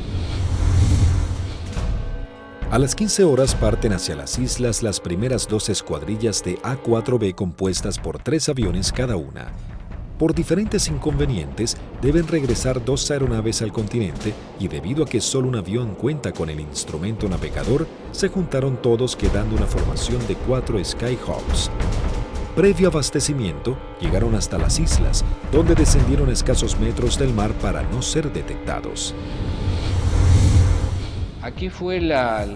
A las 15 horas parten hacia las islas las primeras 2 escuadrillas de A-4B compuestas por 3 aviones cada una. Por diferentes inconvenientes, deben regresar 2 aeronaves al continente y debido a que solo un avión cuenta con el instrumento navegador, se juntaron todos quedando una formación de 4 Skyhawks. Previo abastecimiento, llegaron hasta las islas, donde descendieron a escasos metros del mar para no ser detectados. Aquí fue la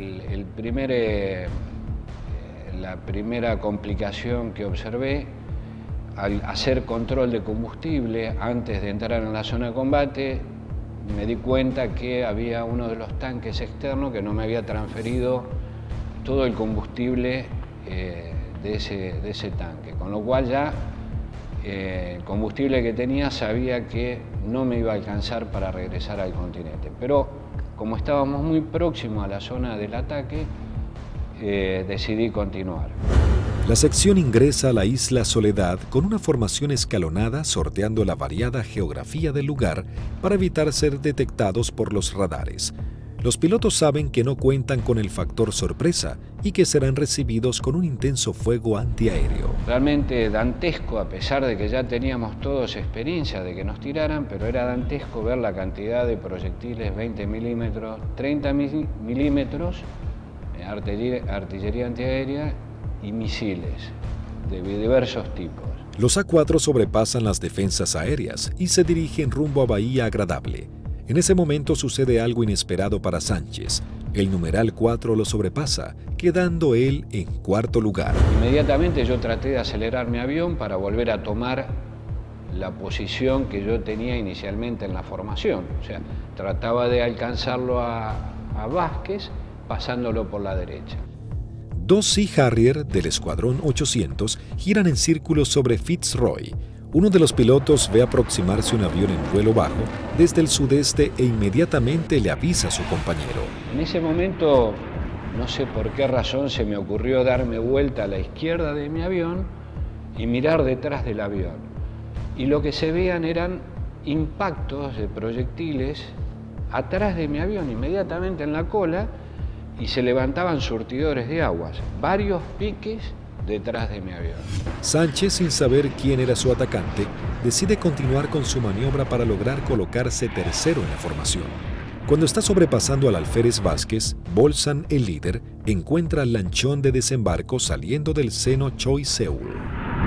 primera complicación que observé. Al hacer control de combustible antes de entrar en la zona de combate, me di cuenta que había uno de los tanques externos que no me había transferido todo el combustible de ese tanque, con lo cual ya el combustible que tenía sabía que no me iba a alcanzar para regresar al continente. Pero como estábamos muy próximos a la zona del ataque, decidí continuar. La sección ingresa a la isla Soledad con una formación escalonada sorteando la variada geografía del lugar para evitar ser detectados por los radares. Los pilotos saben que no cuentan con el factor sorpresa y que serán recibidos con un intenso fuego antiaéreo. Realmente dantesco, a pesar de que ya teníamos todos experiencia de que nos tiraran, pero era dantesco ver la cantidad de proyectiles 20 milímetros, 30 milímetros, artillería antiaérea y misiles de diversos tipos. Los A4 sobrepasan las defensas aéreas y se dirigen rumbo a Bahía Agradable. En ese momento sucede algo inesperado para Sánchez. El numeral 4 lo sobrepasa, quedando él en 4º lugar. Inmediatamente yo traté de acelerar mi avión para volver a tomar la posición que yo tenía inicialmente en la formación. O sea, trataba de alcanzarlo a Vázquez pasándolo por la derecha. 2 Sea Harrier del Escuadrón 800 giran en círculo sobre Fitzroy. Uno de los pilotos ve aproximarse un avión en vuelo bajo desde el sudeste e inmediatamente le avisa a su compañero. En ese momento, no sé por qué razón, se me ocurrió darme vuelta a la izquierda de mi avión y mirar detrás del avión. Y lo que se veían eran impactos de proyectiles atrás de mi avión, inmediatamente en la cola, y se levantaban surtidores de aguas, varios piques detrás de mi avión. Sánchez, sin saber quién era su atacante, decide continuar con su maniobra para lograr colocarse tercero en la formación. Cuando está sobrepasando al alférez Vázquez, Bolsan, el líder, encuentra al lanchón de desembarco saliendo del seno Choi Seul.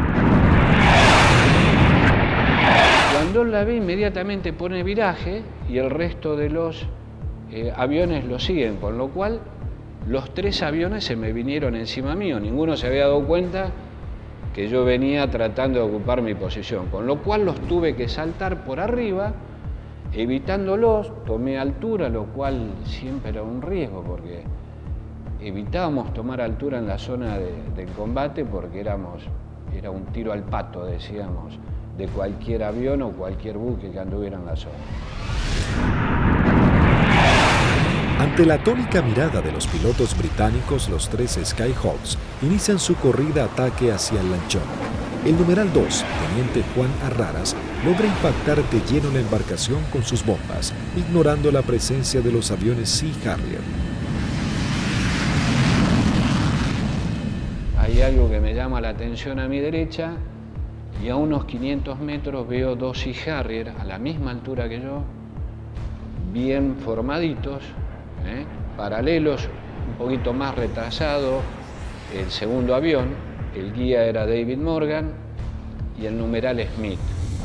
Cuando la ve, inmediatamente pone viraje y el resto de los aviones lo siguen, con lo cual los 3 aviones se me vinieron encima mío. Ninguno se había dado cuenta que yo venía tratando de ocupar mi posición, con lo cual los tuve que saltar por arriba, evitándolos, tomé altura, lo cual siempre era un riesgo, porque evitábamos tomar altura en la zona del combate porque era un tiro al pato, decíamos, de cualquier avión o cualquier buque que anduviera en la zona. Ante la atónica mirada de los pilotos británicos, los 3 Skyhawks inician su corrida ataque hacia el lanchón. El numeral 2, teniente Juan Arraras, logra impactar de lleno la embarcación con sus bombas, ignorando la presencia de los aviones Sea Harrier. Hay algo que me llama la atención a mi derecha y a unos 500 metros veo 2 Sea Harrier a la misma altura que yo, bien formaditos, paralelos, un poquito más retrasado el segundo avión, el guía era David Morgan y el numeral Smith.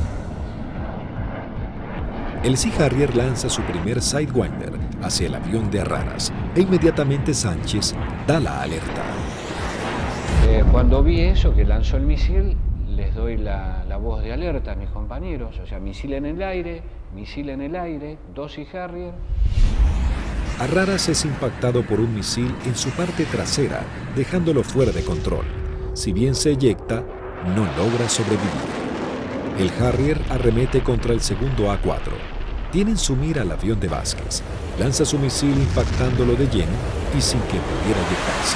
El Sea Harrier lanza su primer Sidewinder hacia el avión de Arraras e inmediatamente Sánchez da la alerta. Cuando vi eso, que lanzó el misil, les doy la voz de alerta a mis compañeros, o sea, misil en el aire, 2 Sea Harrier. Arraras es impactado por un misil en su parte trasera, dejándolo fuera de control. Si bien se eyecta, no logra sobrevivir. El Harrier arremete contra el segundo A4. Tiene en su mira al avión de Vázquez. Lanza su misil impactándolo de lleno y sin que pudiera eyectarse.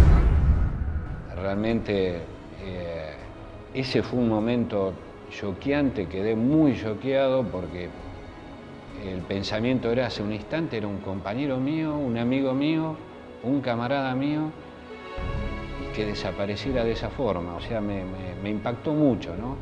Realmente ese fue un momento choqueante, quedé muy choqueado porque el pensamiento era hace un instante, era un compañero mío, un amigo mío, un camarada mío, y que desapareciera de esa forma, o sea, me impactó mucho, ¿no?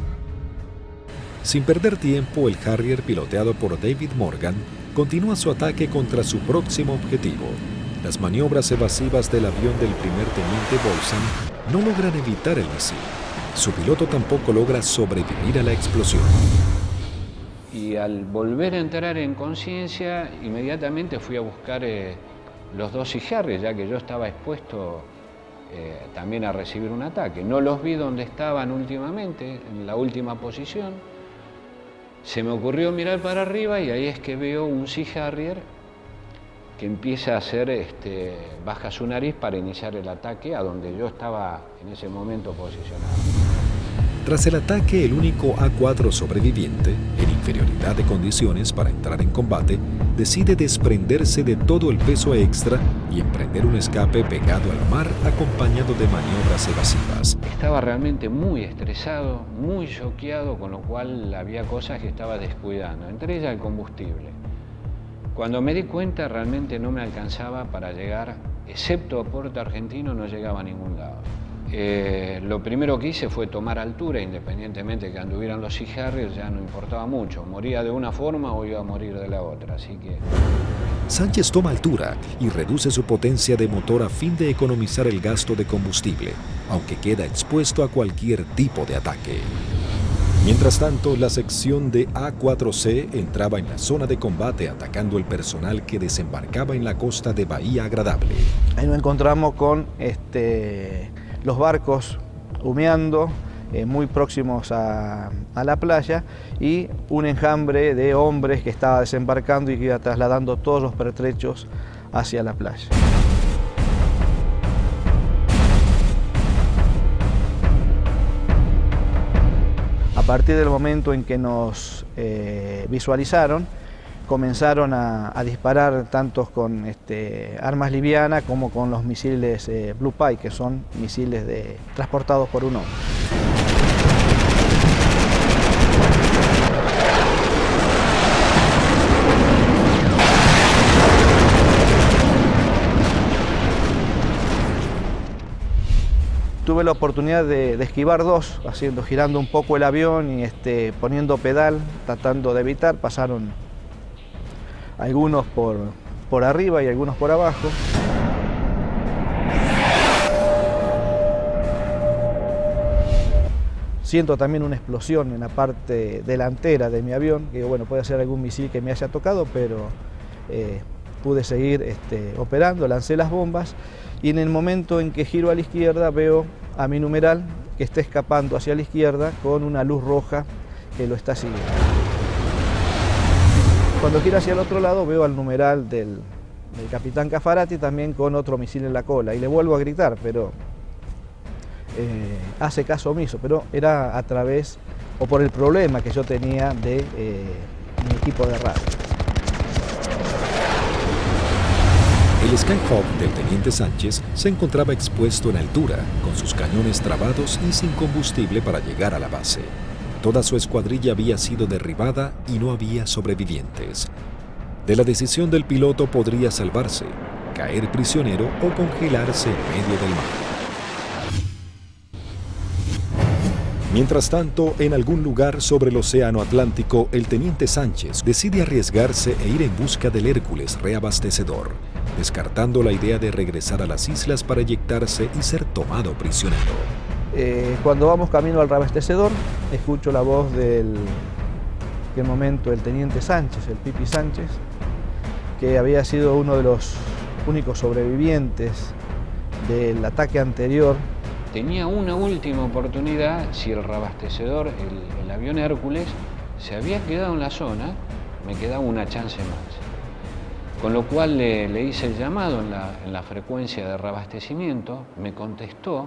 Sin perder tiempo, el Harrier, piloteado por David Morgan, continúa su ataque contra su próximo objetivo. Las maniobras evasivas del avión del primer teniente Bolson no logran evitar el misil. Su piloto tampoco logra sobrevivir a la explosión. Y al volver a entrar en conciencia, inmediatamente fui a buscar los 2 Sea Harrier, ya que yo estaba expuesto también a recibir un ataque. No los vi donde estaban últimamente, en la última posición. Se me ocurrió mirar para arriba y ahí es que veo un Sea Harrier que empieza a hacer, baja su nariz para iniciar el ataque a donde yo estaba en ese momento posicionado. Tras el ataque, el único A4 sobreviviente, en inferioridad de condiciones para entrar en combate, decide desprenderse de todo el peso extra y emprender un escape pegado al mar acompañado de maniobras evasivas. Estaba realmente muy estresado, muy choqueado, con lo cual había cosas que estaba descuidando, entre ellas el combustible. Cuando me di cuenta, realmente no me alcanzaba para llegar, excepto a Puerto Argentino, no llegaba a ningún lado. Lo primero que hice fue tomar altura, independientemente que anduvieran los Sea Harrier, ya no importaba mucho. Moría de una forma o iba a morir de la otra, así que... Sánchez toma altura y reduce su potencia de motor a fin de economizar el gasto de combustible, aunque queda expuesto a cualquier tipo de ataque. Mientras tanto, la sección de A4C entraba en la zona de combate atacando el personal que desembarcaba en la costa de Bahía Agradable. Ahí nos encontramos con los barcos humeando, muy próximos a la playa, y un enjambre de hombres que estaba desembarcando y que iba trasladando todos los pertrechos hacia la playa. A partir del momento en que nos visualizaron, comenzaron a disparar tanto con armas livianas como con los misiles Blue Pie, que son misiles transportados por un hombre. Tuve la oportunidad de esquivar 2, girando un poco el avión y poniendo pedal, tratando de evitar. Pasaron algunos por arriba y algunos por abajo. Siento también una explosión en la parte delantera de mi avión, que bueno, puede ser algún misil que me haya tocado, pero pude seguir operando, lancé las bombas y en el momento en que giro a la izquierda veo a mi numeral que está escapando hacia la izquierda con una luz roja que lo está siguiendo. Cuando gira hacia el otro lado veo al numeral del capitán Caffarati también con otro misil en la cola y le vuelvo a gritar, pero hace caso omiso, pero era a través o por el problema que yo tenía de mi equipo de radio. El Skyhawk del teniente Sánchez se encontraba expuesto en altura, con sus cañones trabados y sin combustible para llegar a la base. Toda su escuadrilla había sido derribada y no había sobrevivientes. De la decisión del piloto podría salvarse, caer prisionero o congelarse en medio del mar. Mientras tanto, en algún lugar sobre el océano Atlántico, el teniente Sánchez decide arriesgarse e ir en busca del Hércules reabastecedor, descartando la idea de regresar a las islas para eyectarse y ser tomado prisionero. Cuando vamos camino al reabastecedor, escucho la voz del, en el momento, el teniente Sánchez, el Pipi Sánchez, que había sido uno de los únicos sobrevivientes del ataque anterior. Tenía una última oportunidad, si el reabastecedor, el avión Hércules, se había quedado en la zona, me quedaba una chance más. Con lo cual le hice el llamado en la frecuencia de reabastecimiento, me contestó.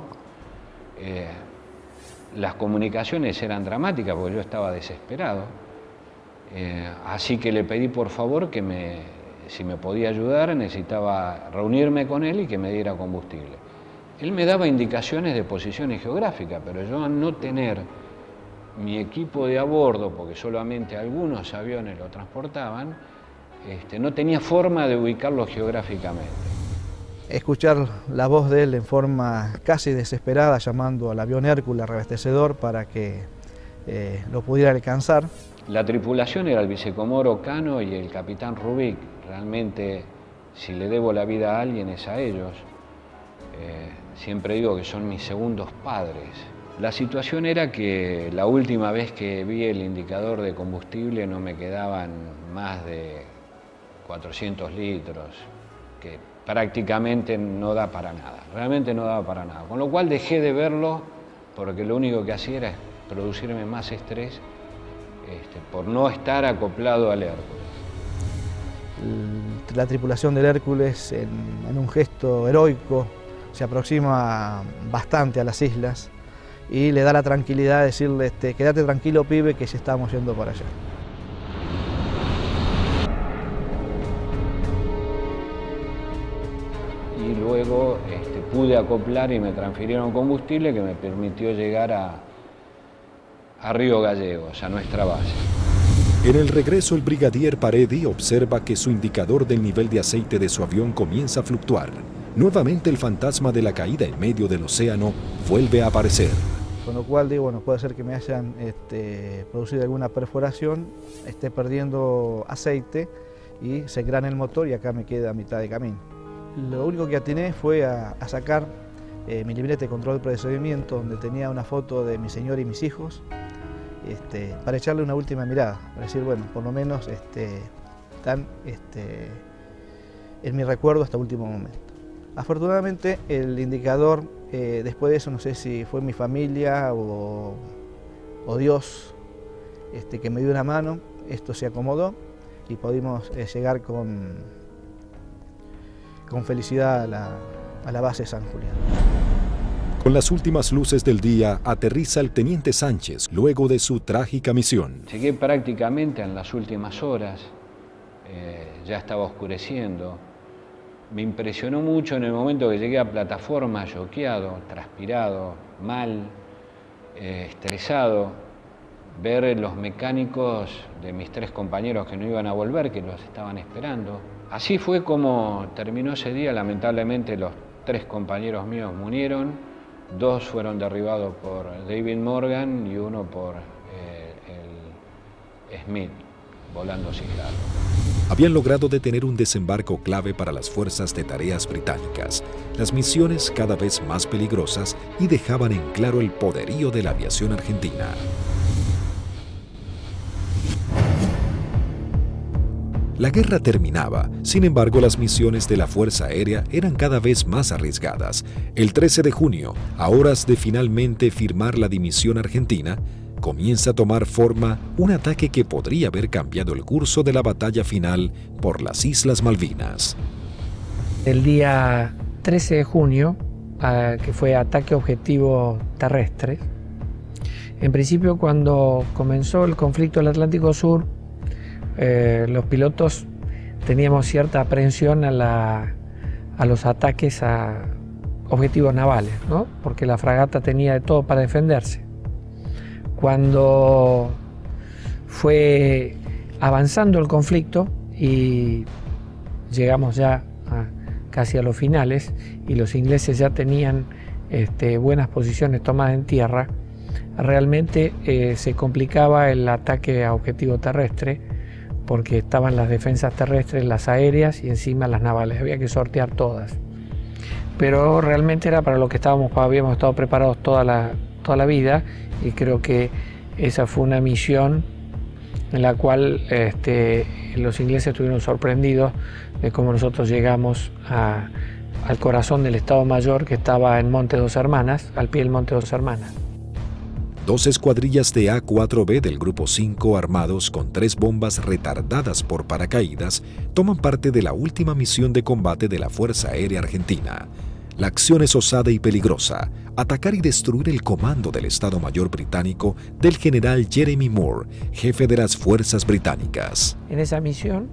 Las comunicaciones eran dramáticas porque yo estaba desesperado, así que le pedí por favor que si me podía ayudar, necesitaba reunirme con él y que me diera combustible. Él me daba indicaciones de posiciones geográficas, pero yo al no tener mi equipo de a bordo, porque solamente algunos aviones lo transportaban, no tenía forma de ubicarlo geográficamente. Escuchar la voz de él en forma casi desesperada, llamando al avión Hércules reabastecedor para que lo pudiera alcanzar. La tripulación era el vicecomoro Cano y el capitán Rubik. Realmente, si le debo la vida a alguien es a ellos. Siempre digo que son mis segundos padres. La situación era que la última vez que vi el indicador de combustible no me quedaban más de 400 litros, que prácticamente no da para nada, realmente no daba para nada. Con lo cual dejé de verlo porque lo único que hacía era producirme más estrés por no estar acoplado al Hércules. La tripulación del Hércules, en un gesto heroico, se aproxima bastante a las islas y le da la tranquilidad de decirle, quédate tranquilo, pibe, que ya estamos yendo para allá. Y luego pude acoplar y me transfirieron combustible que me permitió llegar a Río Gallegos, a nuestra base. En el regreso, el brigadier Paredi observa que su indicador del nivel de aceite de su avión comienza a fluctuar. Nuevamente el fantasma de la caída en medio del océano vuelve a aparecer. Con lo cual digo, bueno, puede ser que me hayan producido alguna perforación, esté perdiendo aceite y se grane el motor y acá me queda a mitad de camino. Lo único que atiné fue a sacar mi libreta de control de procedimiento, donde tenía una foto de mi señor y mis hijos, para echarle una última mirada, para decir, bueno, por lo menos están en mi recuerdo hasta último momento. Afortunadamente el indicador, después de eso, no sé si fue mi familia o Dios que me dio una mano, esto se acomodó y pudimos llegar con felicidad a la base San Julián. Con las últimas luces del día, aterriza el teniente Sánchez luego de su trágica misión. Llegué prácticamente en las últimas horas, ya estaba oscureciendo. Me impresionó mucho en el momento que llegué a plataforma, choqueado, transpirado, mal, estresado, ver los mecánicos de mis 3 compañeros que no iban a volver, que los estaban esperando. Así fue como terminó ese día. Lamentablemente los 3 compañeros míos murieron, 2 fueron derribados por David Morgan y 1 por el Smith, volando sin largo. Habían logrado detener un desembarco clave para las fuerzas de tareas británicas, las misiones cada vez más peligrosas y dejaban en claro el poderío de la aviación argentina. La guerra terminaba, sin embargo las misiones de la Fuerza Aérea eran cada vez más arriesgadas. El 13 de junio, a horas de finalmente firmar la dimisión argentina, comienza a tomar forma un ataque que podría haber cambiado el curso de la batalla final por las Islas Malvinas. El día 13 de junio, que fue ataque objetivo terrestre, en principio cuando comenzó el conflicto del Atlántico Sur, los pilotos teníamos cierta aprehensión a los ataques a objetivos navales, ¿no? Porque la fragata tenía de todo para defenderse. Cuando fue avanzando el conflicto y llegamos ya casi a los finales y los ingleses ya tenían buenas posiciones tomadas en tierra, realmente se complicaba el ataque a objetivo terrestre porque estaban las defensas terrestres, las aéreas y encima las navales, había que sortear todas. Pero realmente era para lo que habíamos estado preparados toda la vida, y creo que esa fue una misión en la cual los ingleses estuvieron sorprendidos de cómo nosotros llegamos al corazón del Estado Mayor, que estaba en Monte Dos Hermanas, al pie del Monte Dos Hermanas. 2 escuadrillas de A4B del Grupo 5 armados con 3 bombas retardadas por paracaídas toman parte de la última misión de combate de la Fuerza Aérea Argentina. La acción es osada y peligrosa: atacar y destruir el comando del Estado Mayor británico del general Jeremy Moore, jefe de las fuerzas británicas. En esa misión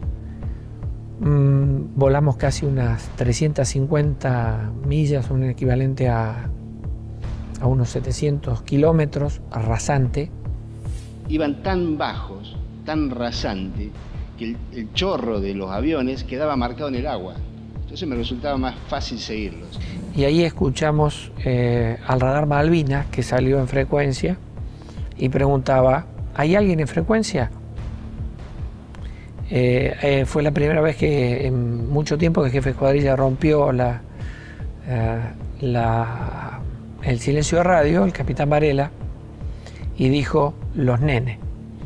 volamos casi unas 350 millas, un equivalente a unos 700 kilómetros, rasante. Iban tan bajos, tan rasante, que el chorro de los aviones quedaba marcado en el agua. Entonces me resultaba más fácil seguirlos. Y ahí escuchamos al radar Malvinas, que salió en frecuencia, y preguntaba: ¿hay alguien en frecuencia? Fue la primera vez que en mucho tiempo que el jefe de escuadrilla rompió el silencio de radio, el capitán Varela, y dijo: los nenes.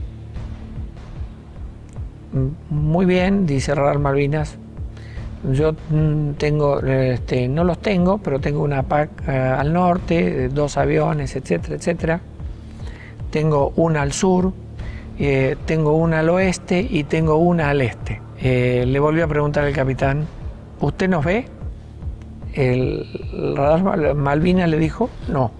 Muy bien, dice radar Malvinas, yo tengo, no los tengo, pero tengo una PAC al norte, 2 aviones, etcétera, etcétera. Tengo una al sur, tengo una al oeste y tengo una al este. Le volvió a preguntar el capitán: ¿usted nos ve? El radar Malvinas le dijo: no.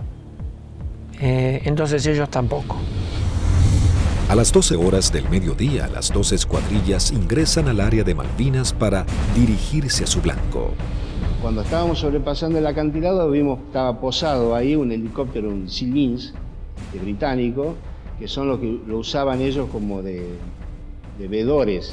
Entonces ellos tampoco. A las 12 horas del mediodía, las 2 escuadrillas ingresan al área de Malvinas para dirigirse a su blanco. Cuando estábamos sobrepasando el acantilado, vimos que estaba posado ahí un helicóptero, un Sea Lynx británico, que son los que lo usaban ellos como de vedores.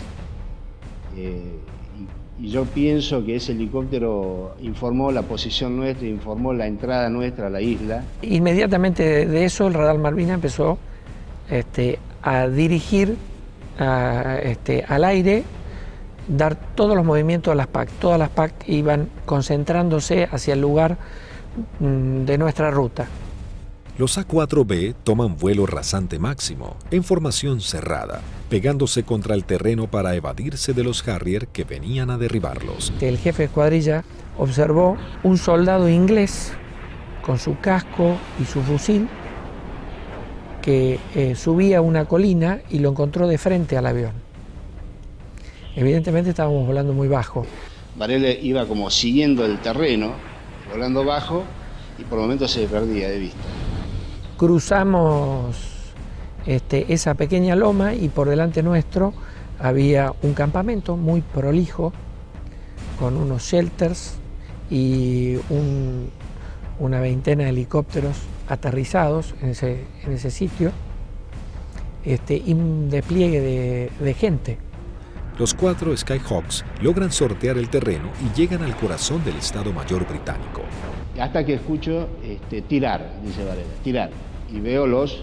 Y yo pienso que ese helicóptero informó la posición nuestra, informó la entrada nuestra a la isla. Inmediatamente de eso, el radar Malvinas empezó a dirigir al aire, dar todos los movimientos a las PAC. Todas las PAC iban concentrándose hacia el lugar de nuestra ruta. Los A4B toman vuelo rasante máximo, en formación cerrada, pegándose contra el terreno para evadirse de los Harrier que venían a derribarlos. El jefe de escuadrilla observó un soldado inglés con su casco y su fusil que subía una colina y lo encontró de frente al avión. Evidentemente estábamos volando muy bajo. Varela iba como siguiendo el terreno, volando bajo, y por momentos se perdía de vista. Cruzamos esa pequeña loma y por delante nuestro había un campamento muy prolijo con unos shelters y una veintena de helicópteros aterrizados en ese sitio, y un despliegue de gente. Los 4 Skyhawks logran sortear el terreno y llegan al corazón del Estado Mayor británico. Hasta que escucho tirar, dice Varela, tirar. Y veo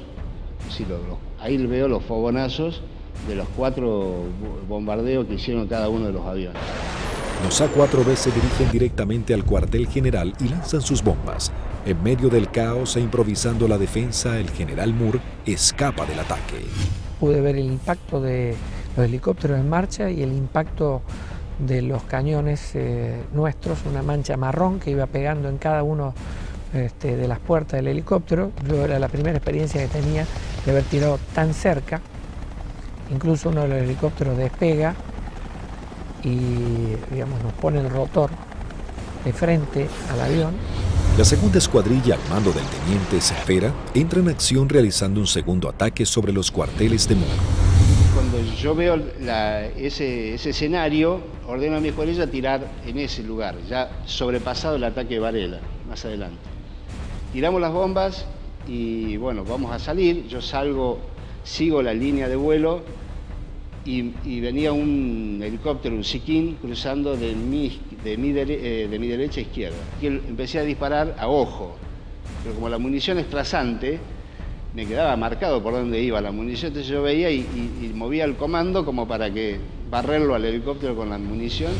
ahí veo los fogonazos de los 4 bombardeos que hicieron cada uno de los aviones. Los A4B se dirigen directamente al cuartel general y lanzan sus bombas. En medio del caos e improvisando la defensa, el general Moore escapa del ataque. Pude ver el impacto los helicópteros en marcha y el impacto de los cañones nuestros, una mancha marrón que iba pegando en cada uno de las puertas del helicóptero. Yo era la primera experiencia que tenía de haber tirado tan cerca. Incluso uno de los helicópteros despega y, digamos, nos pone el rotor de frente al avión. La segunda escuadrilla, al mando del teniente Cepeda, entra en acción realizando un segundo ataque sobre los cuarteles de Muro. Cuando yo veo ese escenario, ordeno a mi escuadrilla tirar en ese lugar, ya sobrepasado el ataque de Varela, más adelante. Tiramos las bombas y bueno, vamos a salir. Yo salgo, sigo la línea de vuelo y venía un helicóptero, un Siquín, cruzando de mi derecha a izquierda. Y empecé a disparar a ojo, pero como la munición es trazante, me quedaba marcado por dónde iba la munición, entonces yo veía y movía el comando como para que barrerlo al helicóptero con la munición.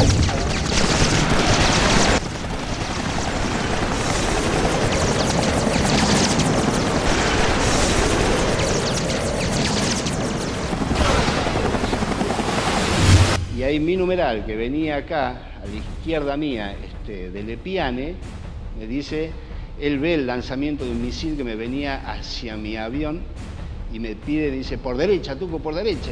Y ahí mi numeral, que venía acá, a la izquierda mía, de Lepiane, me dice, él ve el lanzamiento de un misil que me venía hacia mi avión y me pide, me dice, por derecha, Tuco, por derecha.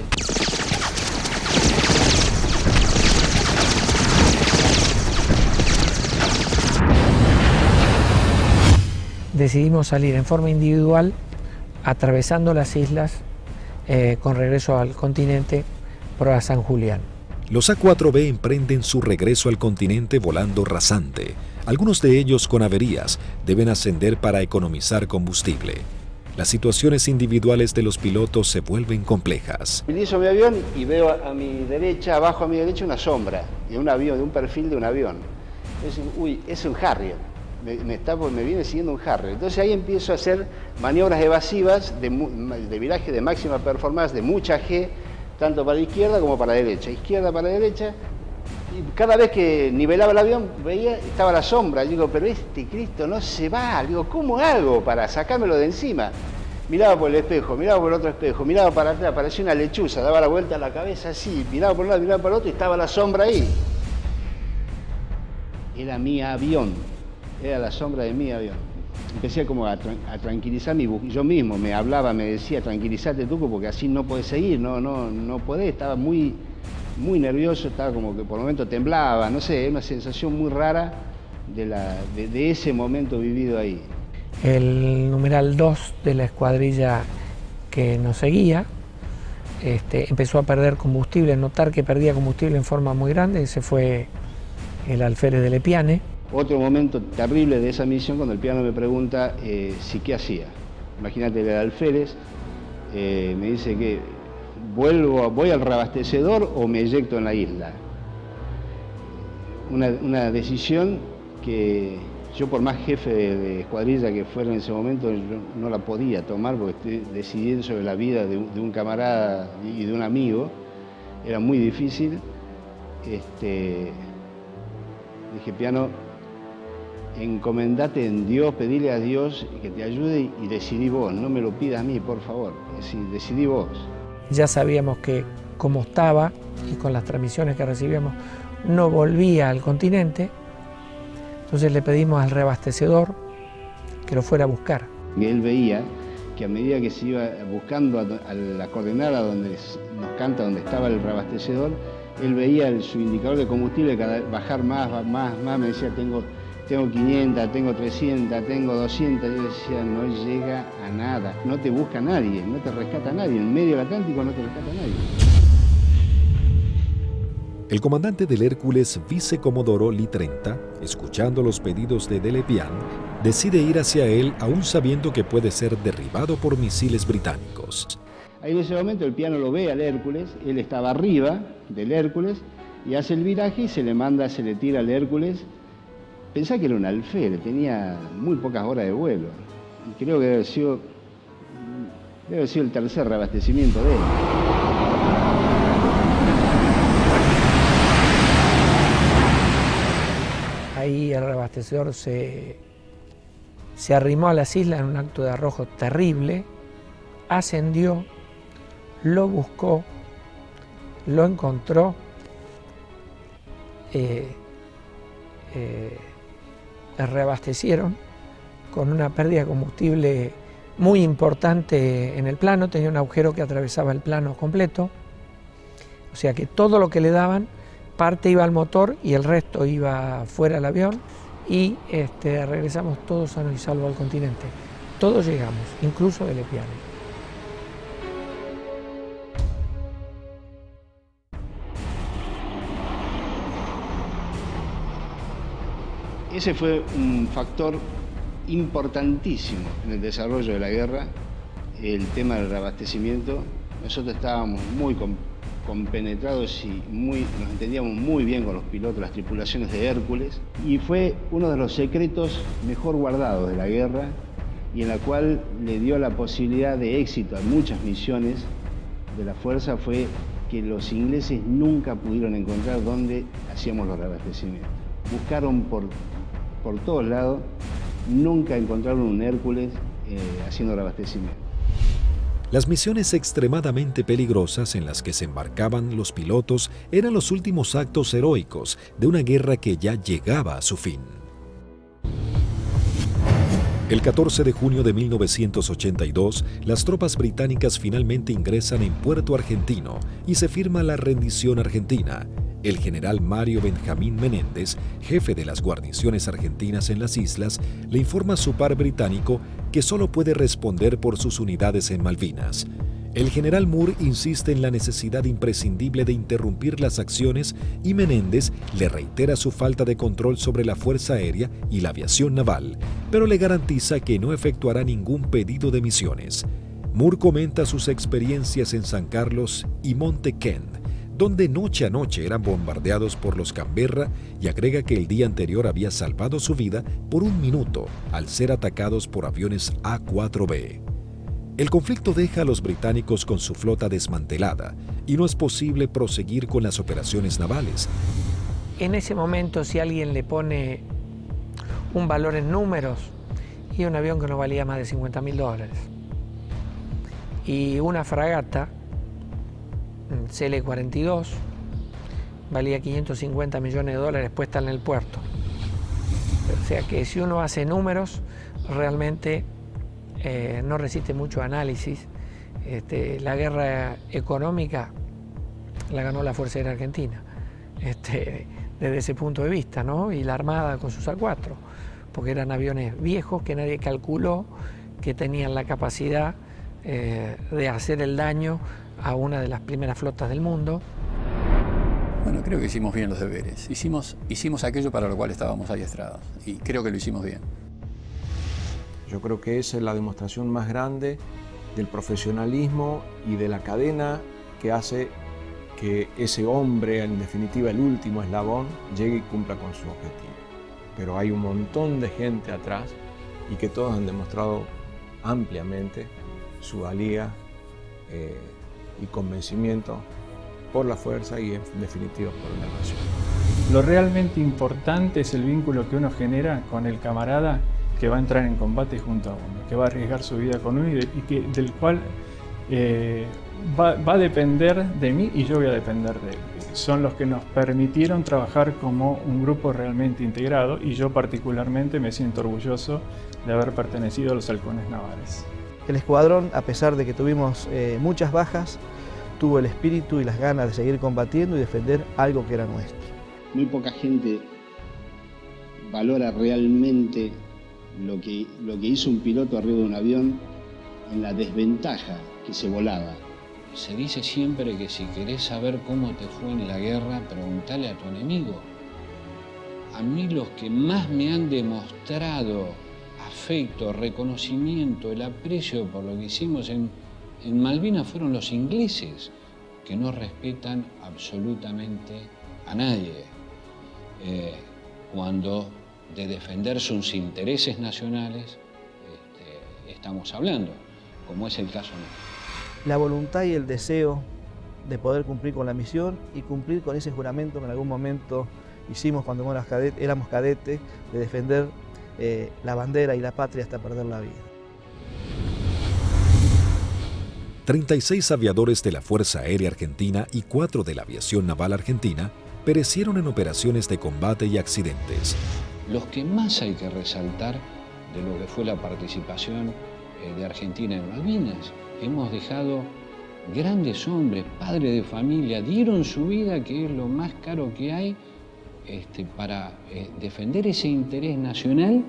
Decidimos salir en forma individual, atravesando las islas, con regreso al continente, por a San Julián. Los A4B emprenden su regreso al continente volando rasante. Algunos de ellos con averías deben ascender para economizar combustible. Las situaciones individuales de los pilotos se vuelven complejas. Utilizo mi avión y veo a mi derecha, abajo a mi derecha, una sombra de un avión, de un perfil de un avión. Es, uy, es un Harrier. Me viene siguiendo un Harrier. Entonces ahí empiezo a hacer maniobras evasivas de viraje de máxima performance, de mucha G, tanto para la izquierda como para la derecha. Izquierda para la derecha. Y cada vez que nivelaba el avión, veía, estaba la sombra. Yo digo, pero este Cristo no se va. Digo, ¿cómo hago para sacármelo de encima? Miraba por el espejo, miraba por el otro espejo, miraba para atrás, parecía una lechuza, daba la vuelta a la cabeza así, miraba por un lado, miraba por el otro y estaba la sombra ahí. Era mi avión, era la sombra de mi avión. Empecé como a tranquilizar yo mismo, me hablaba, me decía, tranquilízate Tuco, porque así no podés seguir, no podés, estaba muy nervioso, estaba como que por el momento temblaba, no sé, una sensación muy rara de ese momento vivido ahí. El numeral 2 de la escuadrilla que nos seguía empezó a perder combustible, notar que perdía combustible en forma muy grande, ese fue el alférez de Lepiane. Otro momento terrible de esa misión, cuando el piano me pregunta si qué hacía. Imagínate, el alférez me dice que voy al reabastecedor o me eyecto en la isla. Una decisión que yo, por más jefe de escuadrilla que fuera en ese momento, yo no la podía tomar porque estoy decidiendo sobre la vida de un camarada y de un amigo. Era muy difícil. Dije, piano, encomendate en Dios, pedile a Dios que te ayude y decidí vos, no me lo pidas a mí, por favor, decidí vos. Ya sabíamos que como estaba y con las transmisiones que recibíamos no volvía al continente, entonces le pedimos al reabastecedor que lo fuera a buscar. Y él veía que a medida que se iba buscando a la coordenada donde nos canta donde estaba el reabastecedor, él veía su indicador de combustible bajar más, me decía, tengo 500, tengo 300, tengo 200, yo decía, no llega a nada, no te busca nadie, no te rescata nadie, en medio del Atlántico no te rescata nadie. El comandante del Hércules, vicecomodoro Lee 30, escuchando los pedidos de Lepiane, decide ir hacia él aún sabiendo que puede ser derribado por misiles británicos. Ahí en ese momento el piano lo ve al Hércules, él estaba arriba del Hércules y hace el viraje y se le tira al Hércules. Pensá que era un alférez, tenía muy pocas horas de vuelo. Y creo que debe haber sido el tercer reabastecimiento de él. Ahí el reabastecedor se arrimó a las islas en un acto de arrojo terrible, ascendió, lo buscó, lo encontró reabastecieron con una pérdida de combustible muy importante en el plano, tenía un agujero que atravesaba el plano completo, o sea que todo lo que le daban, parte iba al motor y el resto iba fuera del avión, y regresamos todos sanos y salvos al continente. Todos llegamos, incluso de Lepiane. Ese fue un factor importantísimo en el desarrollo de la guerra, el tema del reabastecimiento. Nosotros estábamos muy compenetrados y nos entendíamos muy bien con los pilotos, las tripulaciones de Hércules, y fue uno de los secretos mejor guardados de la guerra y en la cual le dio la posibilidad de éxito a muchas misiones de la Fuerza, fue que los ingleses nunca pudieron encontrar dónde hacíamos los reabastecimientos. Buscaron por todos lados, nunca encontraron un Hércules haciendo reabastecimiento. Las misiones extremadamente peligrosas en las que se embarcaban los pilotos eran los últimos actos heroicos de una guerra que ya llegaba a su fin. El 14 de junio de 1982, las tropas británicas finalmente ingresan en Puerto Argentino y se firma la rendición argentina. El general Mario Benjamín Menéndez, jefe de las guarniciones argentinas en las islas, le informa a su par británico que solo puede responder por sus unidades en Malvinas. El general Moore insiste en la necesidad imprescindible de interrumpir las acciones y Menéndez le reitera su falta de control sobre la Fuerza Aérea y la aviación naval, pero le garantiza que no efectuará ningún pedido de misiones. Moore comenta sus experiencias en San Carlos y Monte Kent, donde noche a noche eran bombardeados por los Canberra, y agrega que el día anterior había salvado su vida por un minuto al ser atacados por aviones A-4B. El conflicto deja a los británicos con su flota desmantelada y no es posible proseguir con las operaciones navales. En ese momento, si alguien le pone un valor en números, y un avión que no valía más de $50.000, y una fragata CL-42 valía $550 millones puesta en el puerto. O sea que si uno hace números, realmente no resiste mucho análisis. La guerra económica la ganó la Fuerza Aérea Argentina, desde ese punto de vista, ¿no? Y la Armada con sus A4, porque eran aviones viejos que nadie calculó que tenían la capacidad de hacer el daño a una de las primeras flotas del mundo. Bueno, creo que hicimos bien los deberes. Hicimos aquello para lo cual estábamos adiestrados y creo que lo hicimos bien. Yo creo que esa es la demostración más grande del profesionalismo y de la cadena que hace que ese hombre, en definitiva el último eslabón, llegue y cumpla con su objetivo. Pero hay un montón de gente atrás y que todos han demostrado ampliamente su valía y convencimiento por la fuerza y en definitiva por la nación. Lo realmente importante es el vínculo que uno genera con el camarada que va a entrar en combate junto a uno, que va a arriesgar su vida con uno y del cual va a depender de mí y yo voy a depender de él. Son los que nos permitieron trabajar como un grupo realmente integrado y yo particularmente me siento orgulloso de haber pertenecido a los halcones navales. El escuadrón, a pesar de que tuvimos muchas bajas, tuvo el espíritu y las ganas de seguir combatiendo y defender algo que era nuestro. Muy poca gente valora realmente lo que hizo un piloto arriba de un avión en la desventaja que se volaba. Se dice siempre que si querés saber cómo te fue en la guerra, preguntale a tu enemigo. A mí los que más me han demostrado afecto, reconocimiento, el aprecio por lo que hicimos en Malvinas fueron los ingleses, que no respetan absolutamente a nadie. Cuando de defender sus intereses nacionales estamos hablando, como es el caso nuestro. La voluntad y el deseo de poder cumplir con la misión y cumplir con ese juramento que en algún momento hicimos cuando éramos cadetes, de defender la bandera y la patria hasta perder la vida. 36 aviadores de la Fuerza Aérea Argentina y 4 de la Aviación Naval Argentina perecieron en operaciones de combate y accidentes. Los que más hay que resaltar de lo que fue la participación de Argentina en Malvinas, hemos dejado grandes hombres, padres de familia, dieron su vida, que es lo más caro que hay, para defender ese interés nacional,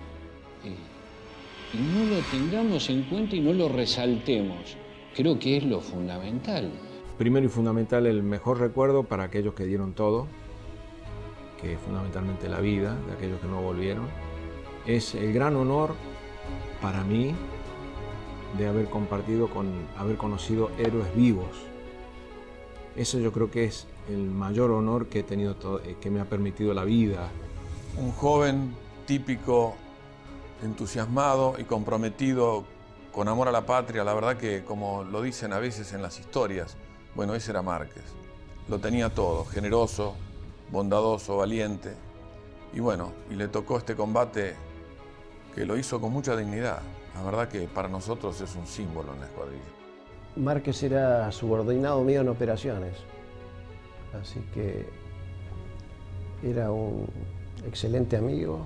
y no lo tengamos en cuenta y no lo resaltemos. Creo que es lo fundamental. Primero y fundamental, el mejor recuerdo para aquellos que dieron todo, que es fundamentalmente la vida de aquellos que no volvieron. Es el gran honor para mí de haber compartido haber conocido héroes vivos. Eso yo creo que es el mayor honor que he tenido, que me ha permitido la vida. Un joven típico, entusiasmado y comprometido con amor a la patria. La verdad que, como lo dicen a veces en las historias, bueno, ese era Márquez. Lo tenía todo, generoso, bondadoso, valiente. Y bueno, y le tocó este combate que lo hizo con mucha dignidad. La verdad que para nosotros es un símbolo en la escuadrilla. Márquez era subordinado mío en operaciones, así que era un excelente amigo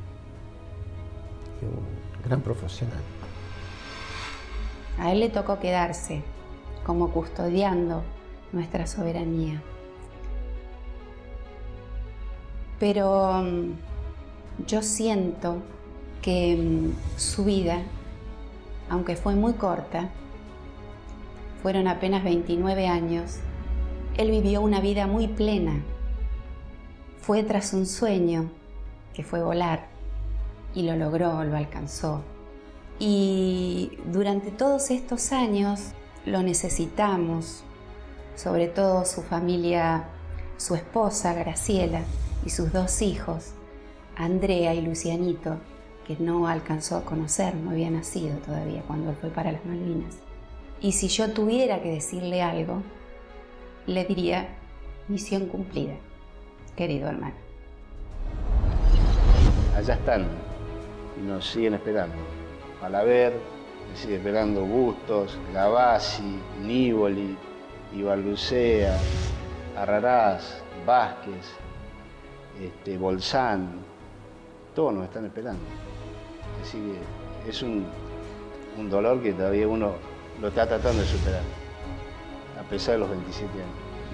y un gran profesional. A él le tocó quedarse como custodiando nuestra soberanía. Pero yo siento que su vida, aunque fue muy corta, fueron apenas 29 años, él vivió una vida muy plena. Fue tras un sueño, que fue volar, y lo logró, lo alcanzó. Y durante todos estos años lo necesitamos, sobre todo su familia, su esposa Graciela y sus 2 hijos, Andrea y Lucianito, que no alcanzó a conocer, no había nacido todavía cuando él fue para las Malvinas. Y si yo tuviera que decirle algo, le diría: misión cumplida, querido hermano. Allá están y nos siguen esperando. Malaver, me sigue esperando Bustos, Gavassi, Nívoli, Ibarlucea, Arrarás, Vázquez, Bolzán, todos nos están esperando. Así que es un dolor que todavía uno lo está tratando de superar, a pesar de los 27 años.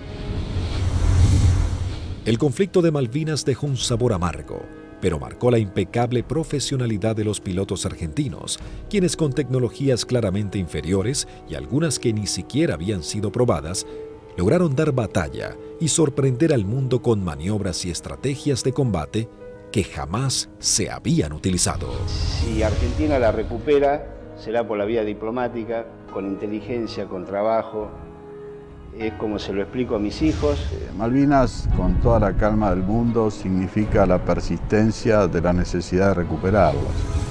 El conflicto de Malvinas dejó un sabor amargo, pero marcó la impecable profesionalidad de los pilotos argentinos, quienes con tecnologías claramente inferiores y algunas que ni siquiera habían sido probadas, lograron dar batalla y sorprender al mundo con maniobras y estrategias de combate que jamás se habían utilizado. Si Argentina la recupera, será por la vía diplomática, con inteligencia, con trabajo. Es como se lo explico a mis hijos. Malvinas, con toda la calma del mundo, significa la persistencia de la necesidad de recuperarlas.